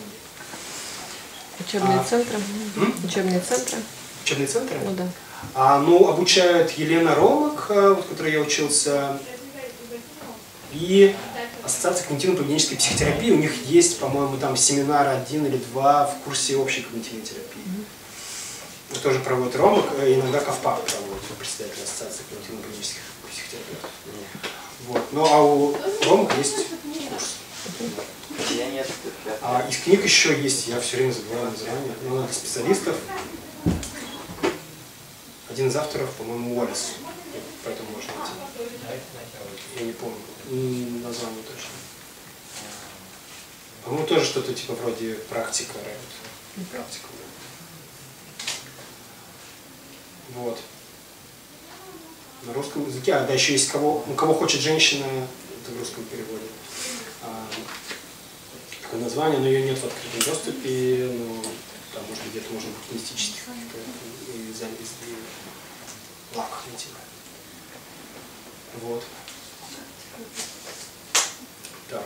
Учебные центры? Учебные центры? Учебные центры? Ну да. Ну, обучают Елена Ромак, в которой я учился, и Ассоциация когнитивно-поведенческой психотерапии. У них есть, по-моему, там семинар 1 или 2 в курсе общей когнитивной терапии. Тоже проводит Ромак, иногда Ковпак проводит, председатель Ассоциации когнитивно-поведенческих психотерапевтов. Вот. Ну, а у Ромака есть курс. Из книг еще есть, я все время забываю название, но для специалистов. Один из авторов, по-моему, Уоллес, поэтому можно найти. Я не помню название точно. По-моему, тоже что-то типа вроде практика Репт. Практика. Вот. На русском языке, да, еще есть у кого хочет женщина, это в русском переводе. Такое название, но ее нет в открытом доступе, но там, может быть, где-то можно в мистических лаках найти. Вот. Так.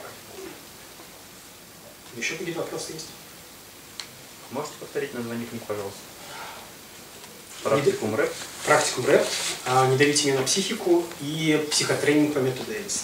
Еще какие-то вопросы есть? Можете повторить название книг, пожалуйста? Практикум Репт. Практикум Репт. Не давите меня на психику и психотренинг по методу Эллиса.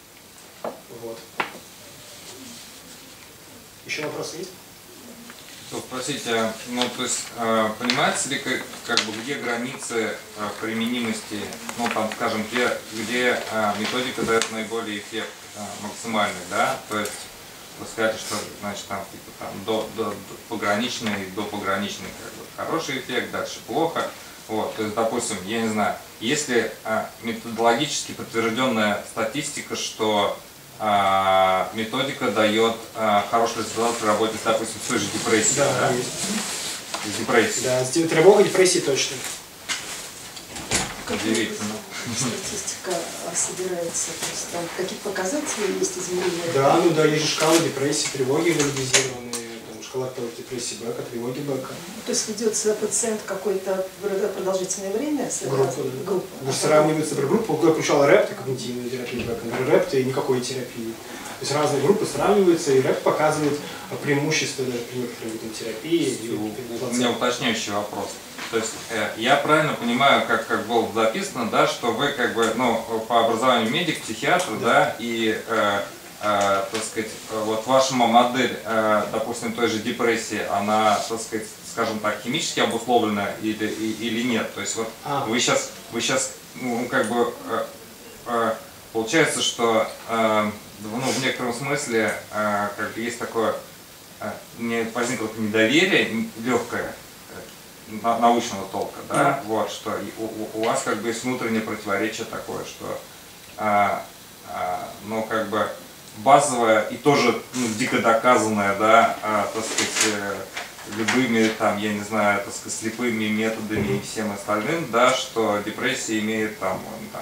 Вот. Еще вопросы есть? Спросите, ну то есть понимаете ли, как бы где границы применимости, ну там скажем, где методика дает наиболее эффект максимальный, да, то есть вы скажете, что значит там типа там до пограничный, до пограничный как бы хороший эффект, дальше плохо, вот, то есть допустим, я не знаю, если методологически подтвержденная статистика, что методика дает хороший результат при работе, допустим, с той же депрессией. Да, да? Есть. С депрессией. Да, с тревогой, депрессией точно. Удивительно. Статистика собирается, то есть там какие показатели есть измерения? Да, ну да, есть же шкалы депрессии, тревоги валидизированные, там, шкала депрессии Бека, тревоги Бека. То есть ведется пациент какое-то продолжительное время? Группа. Сравнивается группа, я включала РЭПТ, когнитивную терапию Бека, РЭПТ и никакой терапии. То есть разные группы сравниваются, и РЭПТ показывает преимущества даже при некоторой терапии. У меня уточняющий вопрос. То есть я правильно понимаю, как было записано, да, что вы как бы, ну, по образованию медик, психиатр, да, и, так сказать, вот ваша модель, допустим, той же депрессии, она, так сказать, скажем так, химически обусловлена или нет? То есть вот вы сейчас, ну, как бы, получается, что, ну, в некотором смысле, как бы есть такое, мне возникло недоверие легкое, научного толка, да, вот, что у вас как бы есть внутреннее противоречие такое, что, ну, как бы базовое и тоже, ну, дико доказанное, да, так сказать, любыми, там, я не знаю, так сказать, слепыми методами и всем остальным, да, что депрессия имеет там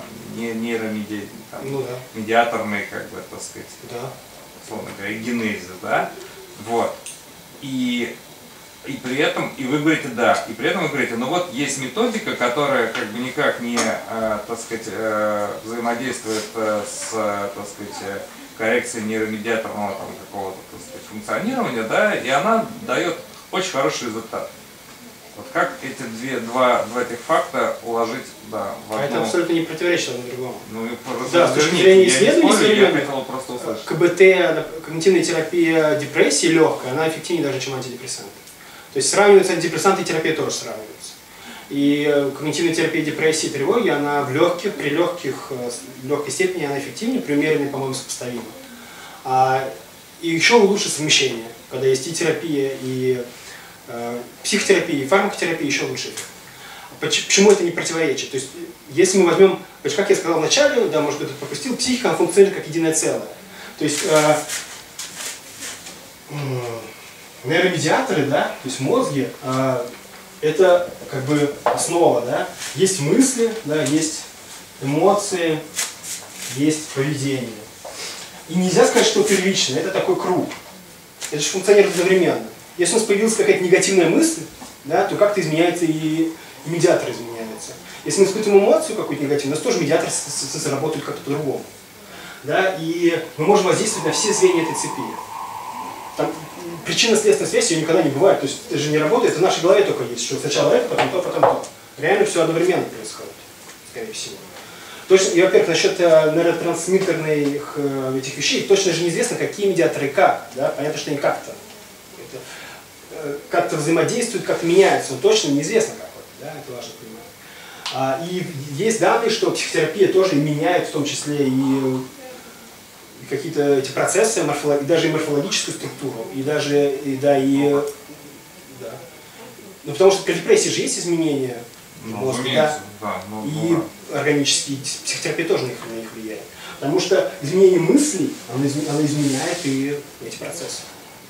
медиаторные, как бы, так сказать, условно говоря, генезис, да, вот, и при этом, и вы говорите, да, и при этом вы говорите, ну вот есть методика, которая как бы никак не, так сказать, взаимодействует с, так сказать, коррекцией нейромедиаторного там какого-то, так сказать, функционирования, да, и она дает очень хороший результат. Вот как эти два этих факта уложить, да, в одну... Это абсолютно не противоречит одному другому. Ну, да, с точки зрения исследований, я хотел просто услышать. КБТ, когнитивная терапия депрессии легкая, она эффективнее даже, чем антидепрессанты. То есть сравниваются антидепрессанты и терапия тоже сравниваются. И когнитивная терапия депрессии и тревоги, она в легкой степени она эффективнее, при умеренной, по-моему, сопоставима. И еще лучше совмещение, когда есть и терапия, и психотерапия, и фармакотерапия, еще лучше. Почему это не противоречит? То есть, если мы возьмем, как я сказал в начале, да, может быть, кто-то пропустил, психика она функционирует как единое целое. То есть, нейромедиаторы, да, то есть мозги, это как бы основа, да. Есть мысли, да, есть эмоции, есть поведение. И нельзя сказать, что первично, это такой круг. Это же функционирует одновременно. Если у нас появилась какая-то негативная мысль, да, то как-то изменяется и медиатор изменяется. Если мы испытываем эмоцию какую-то негативную, у нас тоже медиаторы работают как-то по-другому. Да, и мы можем воздействовать на все звенья этой цепи. Там причинно-следственная связь, ее никогда не бывает. То есть это же не работает, в нашей голове только есть, что сначала это, потом то, потом то. Реально все одновременно происходит, скорее всего. Точно, и, во-первых, насчет нейротрансмиттерных этих вещей, точно же неизвестно, какие медиаторы и как. Да? Понятно, что они как-то взаимодействуют, как-то меняются, но точно неизвестно как. Да? Это важно понимать. И есть данные, что психотерапия тоже меняет, в том числе и какие-то эти процессы, даже и морфологическую структуру, и даже, Ну, потому что при депрессии же есть изменения мозга, да, и органические, психотерапия тоже на них влияет. Потому что изменение мыслей, оно изменяет и эти процессы.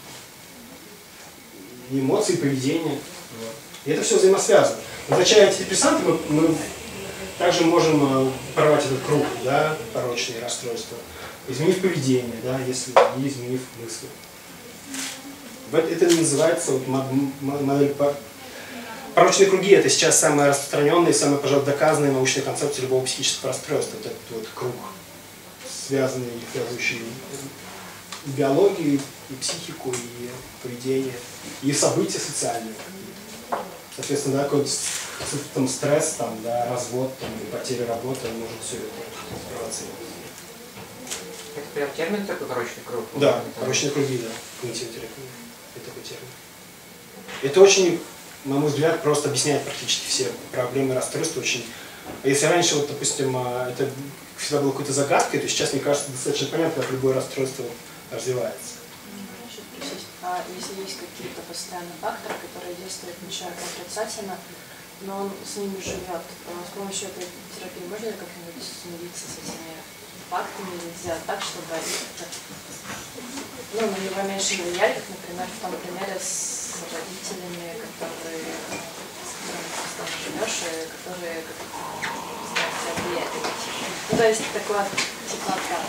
И эмоции, и поведение. И это все взаимосвязано. Назначая антидепрессанты, мы также можем порвать этот круг, да, порочные расстройства, изменив поведение, да, если не изменив мысли. Это называется вот, модель порочные круги. Это сейчас самая распространенная и самая, пожалуй, доказанная научная концепция любого психического расстройства. Вот этот вот круг, связанный, связывающий биологию, и психику, и поведение, и события социальные. Соответственно, да, какой-то там, стресс, там, да, развод, там, потеря работы, он может все это провоцировать. Это прям термин такой, порочный круг? Да, порочные круги, да, когнитивная терапия. Это такой термин. Это очень, на мой взгляд, просто объясняет практически все проблемы, расстройства. Очень. Если раньше, вот, допустим, это всегда было какой-то загадкой, то сейчас, мне кажется, достаточно понятно, как любое расстройство развивается. Хочу спросить, а если есть какие-то постоянные факторы, которые действуют на человека отрицательно, но он с ними живет, с помощью этой терапии можно ли как-нибудь смириться с этими фактами или сделать так, чтобы они на него меньше влияли, как, например, в том примере с родителями, с которыми ты живешь, и которые тебя влияют. Ну, то есть такой типа откат.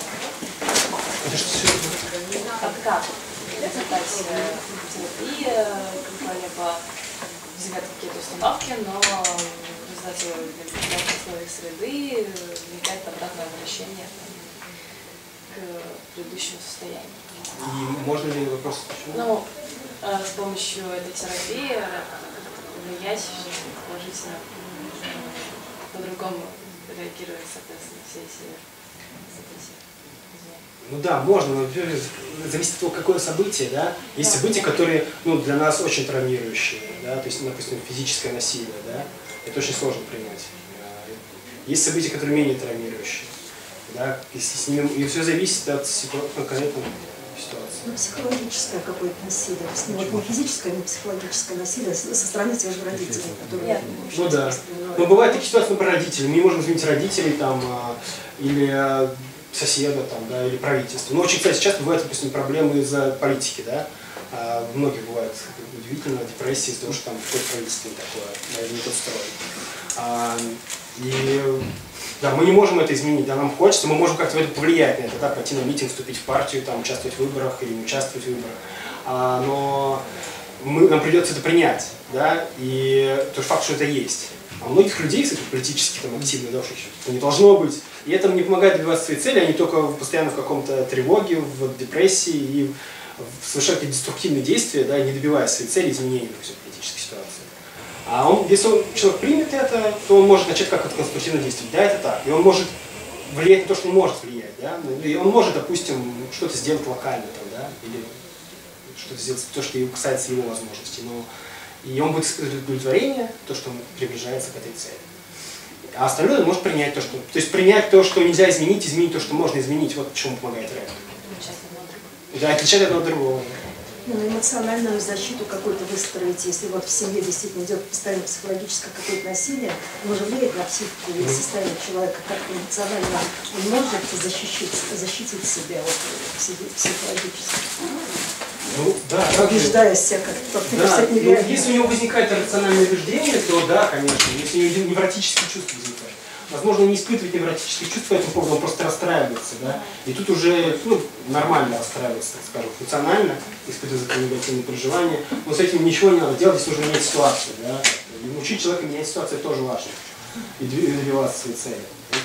Откат. Результат терапии, либо взять какие-то установки, но в результате условий среды возникает обратное возвращение к предыдущему состоянию. И можно ли вопрос? Ну, с помощью этой терапии влиять положительно, по-другому реагировать, соответственно, все эти события. Ну да, можно, но зависит от того, какое событие, да. Есть события, которые, ну, для нас очень травмирующие, да, то есть, допустим, физическое насилие, да, это очень сложно принять. Есть события, которые менее травмирующие, да, и все зависит от конкретной ситуации. Ну, психологическое какое-то насилие, то есть не физическое, не психологическое насилие со стороны тех же родителей, которые... Ну да. Но бывают такие ситуации, например, родители. Мы не можем изменить родителей там, или соседа там, да, или правительства. Но очень, кстати, часто бывают, допустим, проблемы из-за политики, да. Многие бывают удивительно депрессии из-за того, что там какое-то правительство не такое, да, не тот строй. И да, мы не можем это изменить, да, нам хочется, мы можем как-то в это повлиять на это, да, пойти на митинг, вступить в партию, там, участвовать в выборах или не участвовать в выборах. Но нам придется это принять, да, и тот факт, что это есть. А у многих людей, кстати, политически там, активных, да, что не должно быть. И это не помогает добиваться своей цели, они только постоянно в каком-то тревоге, в депрессии и совершают какие-то деструктивные действия, да, не добиваясь своей цели, изменения в политической ситуации. Если человек примет это, то он может начать как-то конструктивно действовать. Да, это так. И он может влиять на то, что он может влиять. Да? И он может, допустим, что-то сделать локально, там, да? Или что-то сделать, то, что касается его возможностей. И он будет испытывать удовлетворение, то, что он приближается к этой цели. А остальное он может принять то, что... То есть принять то, что нельзя изменить, изменить то, что можно изменить. Вот чему помогает рэп. Да, отличать одно от другого. Ну, эмоциональную защиту какую-то выстроить, если вот в семье действительно идет постоянно психологическое какое-то насилие, может влиять на психику и состояние человека, как эмоционально он может защитить себя вот, психологически. Ну, да, побеждая себя как-то. Да, если у него возникает рациональное убеждение, то да, конечно. Если у него невротические чувства возникают. Возможно, не испытывает невротические чувства по этому поводу, он просто расстраивается, да. И тут уже нормально расстраивается, так скажем, функционально, испытывает негативные переживания. Но с этим ничего не надо делать, здесь нужно менять ситуацию, да. И учить человека менять ситуацию тоже важно. И добиваться своей цели.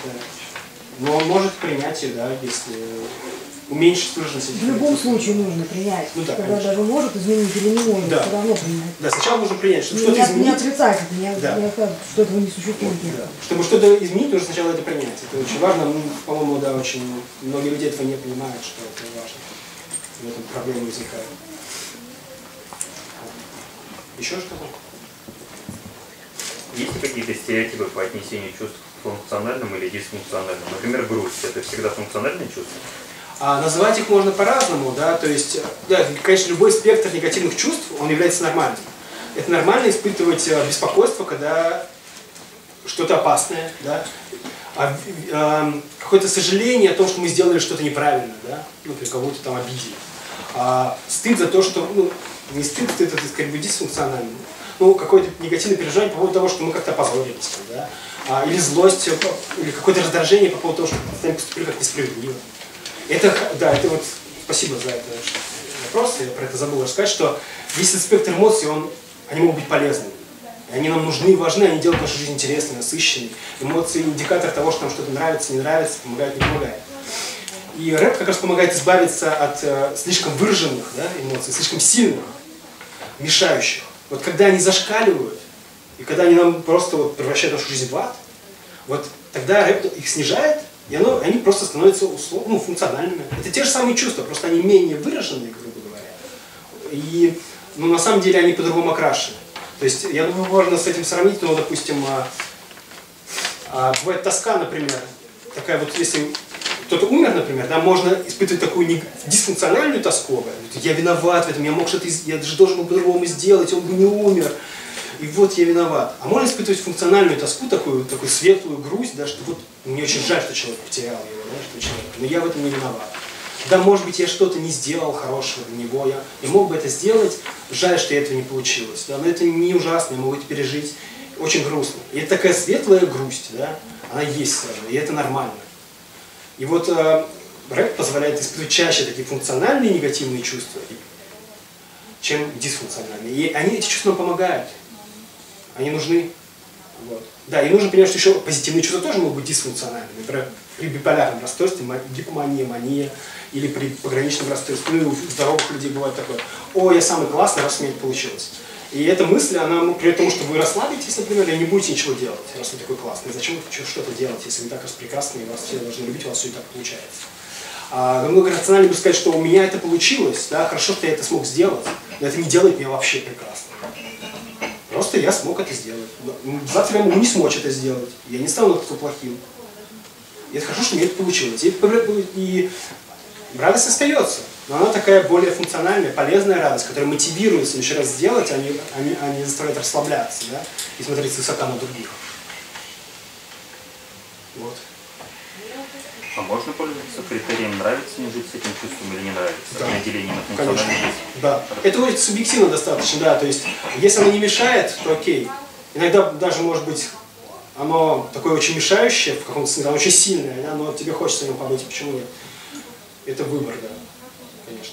Но он может принять ее, да, если уменьшить выраженность. В любом случае нужно принять. Ну, да, когда конечно. даже может изменить или не может, да. все равно принять. Да, сначала нужно принять, чтобы что-то изменить. Не отрицать это, не да. что этого не существует. Да. Чтобы что-то изменить, нужно сначала это принять. Это очень важно. По-моему, да, очень многие люди этого не понимают, что это важно. В этом проблемы возникают. Еще что-то? Есть ли какие-то стереотипы по отнесению чувств к функциональным или дисфункциональным? Например, грусть – это всегда функциональное чувство? Называть их можно по-разному, да, то есть, да, конечно, любой спектр негативных чувств, он является нормальным. Это нормально испытывать беспокойство, когда что-то опасное, да, какое-то сожаление о том, что мы сделали что-то неправильно, да, например, кого-то там обидели. Стыд за то, что, не стыд, это, скорее бы, дисфункционально. Какое-то негативное переживание по поводу того, что мы как-то опозорились, да, или злость, или какое-то раздражение по поводу того, что мы поступили как несправедливо. Да, это вот, спасибо за этот вопрос, я про это забыл рассказать, что весь этот спектр эмоций, они могут быть полезны. Они нам нужны и важны, они делают нашу жизнь интересной, насыщенной. Эмоции – индикатор того, что нам что-то нравится, не нравится, помогает, не помогает. И рэп как раз помогает избавиться от слишком выраженных, да, эмоций, слишком сильных, мешающих. Вот когда они зашкаливают, и когда они нам просто превращают нашу жизнь в ад, вот тогда рэп их снижает, и они просто становятся функциональными. Это те же самые чувства, просто они менее выраженные, грубо говоря. И но на самом деле они по-другому окрашены. То есть, я думаю, можно с этим сравнить, ну, допустим, бывает тоска, например, такая вот, если кто-то умер, например, да, можно испытывать такую дисфункциональную тоску, я виноват в этом, я мог что-то, я даже должен был по-другому сделать, он бы не умер, и вот я виноват. А можно испытывать функциональную тоску, такую светлую грусть, да, что вот мне очень жаль, что человек потерял его, да, что человек, но я в этом не виноват. Да, может быть, я что-то не сделал хорошего для него, я мог бы это сделать, жаль, что этого не получилось, да, но это не ужасно, я могу это пережить, очень грустно. И это такая светлая грусть, да, она есть сразу, и это нормально. И вот рэп позволяет испытывать чаще такие функциональные негативные чувства, чем дисфункциональные. И эти чувства нам помогают, они нужны. Вот. Да, и нужно понимать, что еще позитивные чувства тоже могут быть дисфункциональными. Например, при биполярном расстройстве, гипомания, мания, или при пограничном расстройстве, ну, у здоровых людей бывает такое: о, я самый классный, раз у меня это получилось. И эта мысль, она приведет к тому, что вы расслабитесь, например, и не будете ничего делать, раз вы такой классный. Зачем что-то делать, если вы так прекрасны, и вас все должны любить, у вас все и так получается. Намного рациональнее бы сказать, что у меня это получилось, да, хорошо, что я это смог сделать, но это не делает меня вообще прекрасно. Просто я смог это сделать. Завтра я могу не смочь это сделать, я не стану таким плохим. И это хорошо, что у меня это получилось. И радость остается. Но она такая более функциональная, полезная радость, которая мотивирует в следующий раз сделать, а не заставляет расслабляться, да, и смотреть свысока на других. Вот. А можно пользоваться критерием «нравится мне жить с этим чувством» или «не нравится»? Да. Определение на функциональность. Да. Это очень субъективно достаточно, да. То есть, если оно не мешает, то окей. Иногда даже может быть оно такое очень мешающее, в каком-то смысле, оно очень сильное, да, но тебе хочется в нем побыть, почему нет? Это выбор, да. Конечно.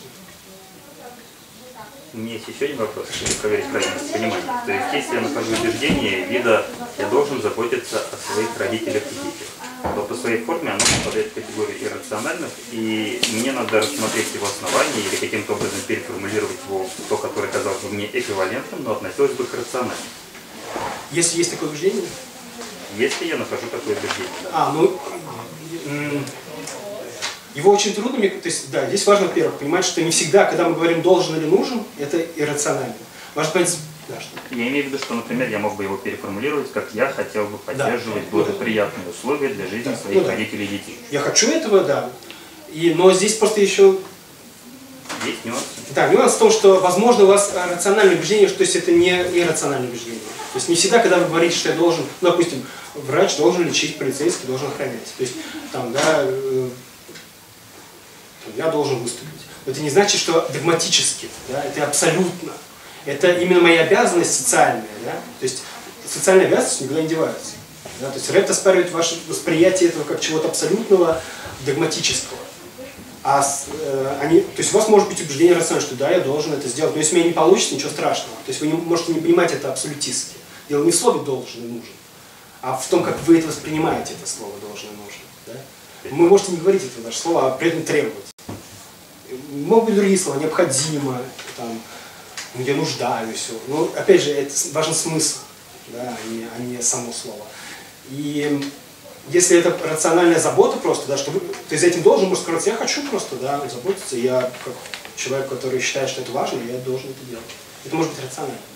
У меня есть еще один вопрос, чтобы проверить правильность понимания. То есть, если я нахожу убеждение вида «я должен заботиться о своих родителях и детях», то по своей форме оно попадает в категорию иррациональных, и мне надо рассмотреть его основания или каким-то образом переформулировать его в то, которое казалось бы мне эквивалентным, но относилось бы к рациональному. Если есть такое убеждение? Если я нахожу такое убеждение, да. Его очень трудно, то есть, да, здесь важно, во-первых, понимать, что не всегда, когда мы говорим «должен» или «нужен», это иррационально. Важно понять, да, что... Я имею в виду, что, например, я мог бы его переформулировать, как я хотел бы поддерживать благоприятные условия для жизни своих родителей и детей. Я хочу этого, да. Но здесь просто еще... Есть нюансы. Да, нюанс в том, что, возможно, у вас рациональное убеждение, что то есть это не иррациональное убеждение. То есть не всегда, когда вы говорите, что я должен, ну, допустим, врач должен лечить, полицейский должен охранять. То есть, там, да, я должен выступить. Это не значит, что догматически, да, это абсолютно. Это именно моя обязанность социальная, да. То есть социальная обязанность никуда не девается. Да? То есть рэп оспаривает ваше восприятие этого как чего-то абсолютного, догматического. То есть у вас может быть убеждение рациональное, что да, я должен это сделать, но если у меня не получится, ничего страшного. То есть вы можете не понимать это абсолютистски. Дело не в слове «должен» и «нужен», а в том, как вы это воспринимаете, это слово «должен» и «нужен». Да? Вы можете не говорить этого даже слова, а при этом требовать. Могут быть другие слова: «необходимо», там, «я нуждаюсь». Но опять же, это важен смысл, да, а не само слово. И если это рациональная забота просто, да, что ты за этим должен, может сказать, я хочу просто, да, заботиться, я как человек, который считает, что это важно, я должен это делать. Это может быть рационально.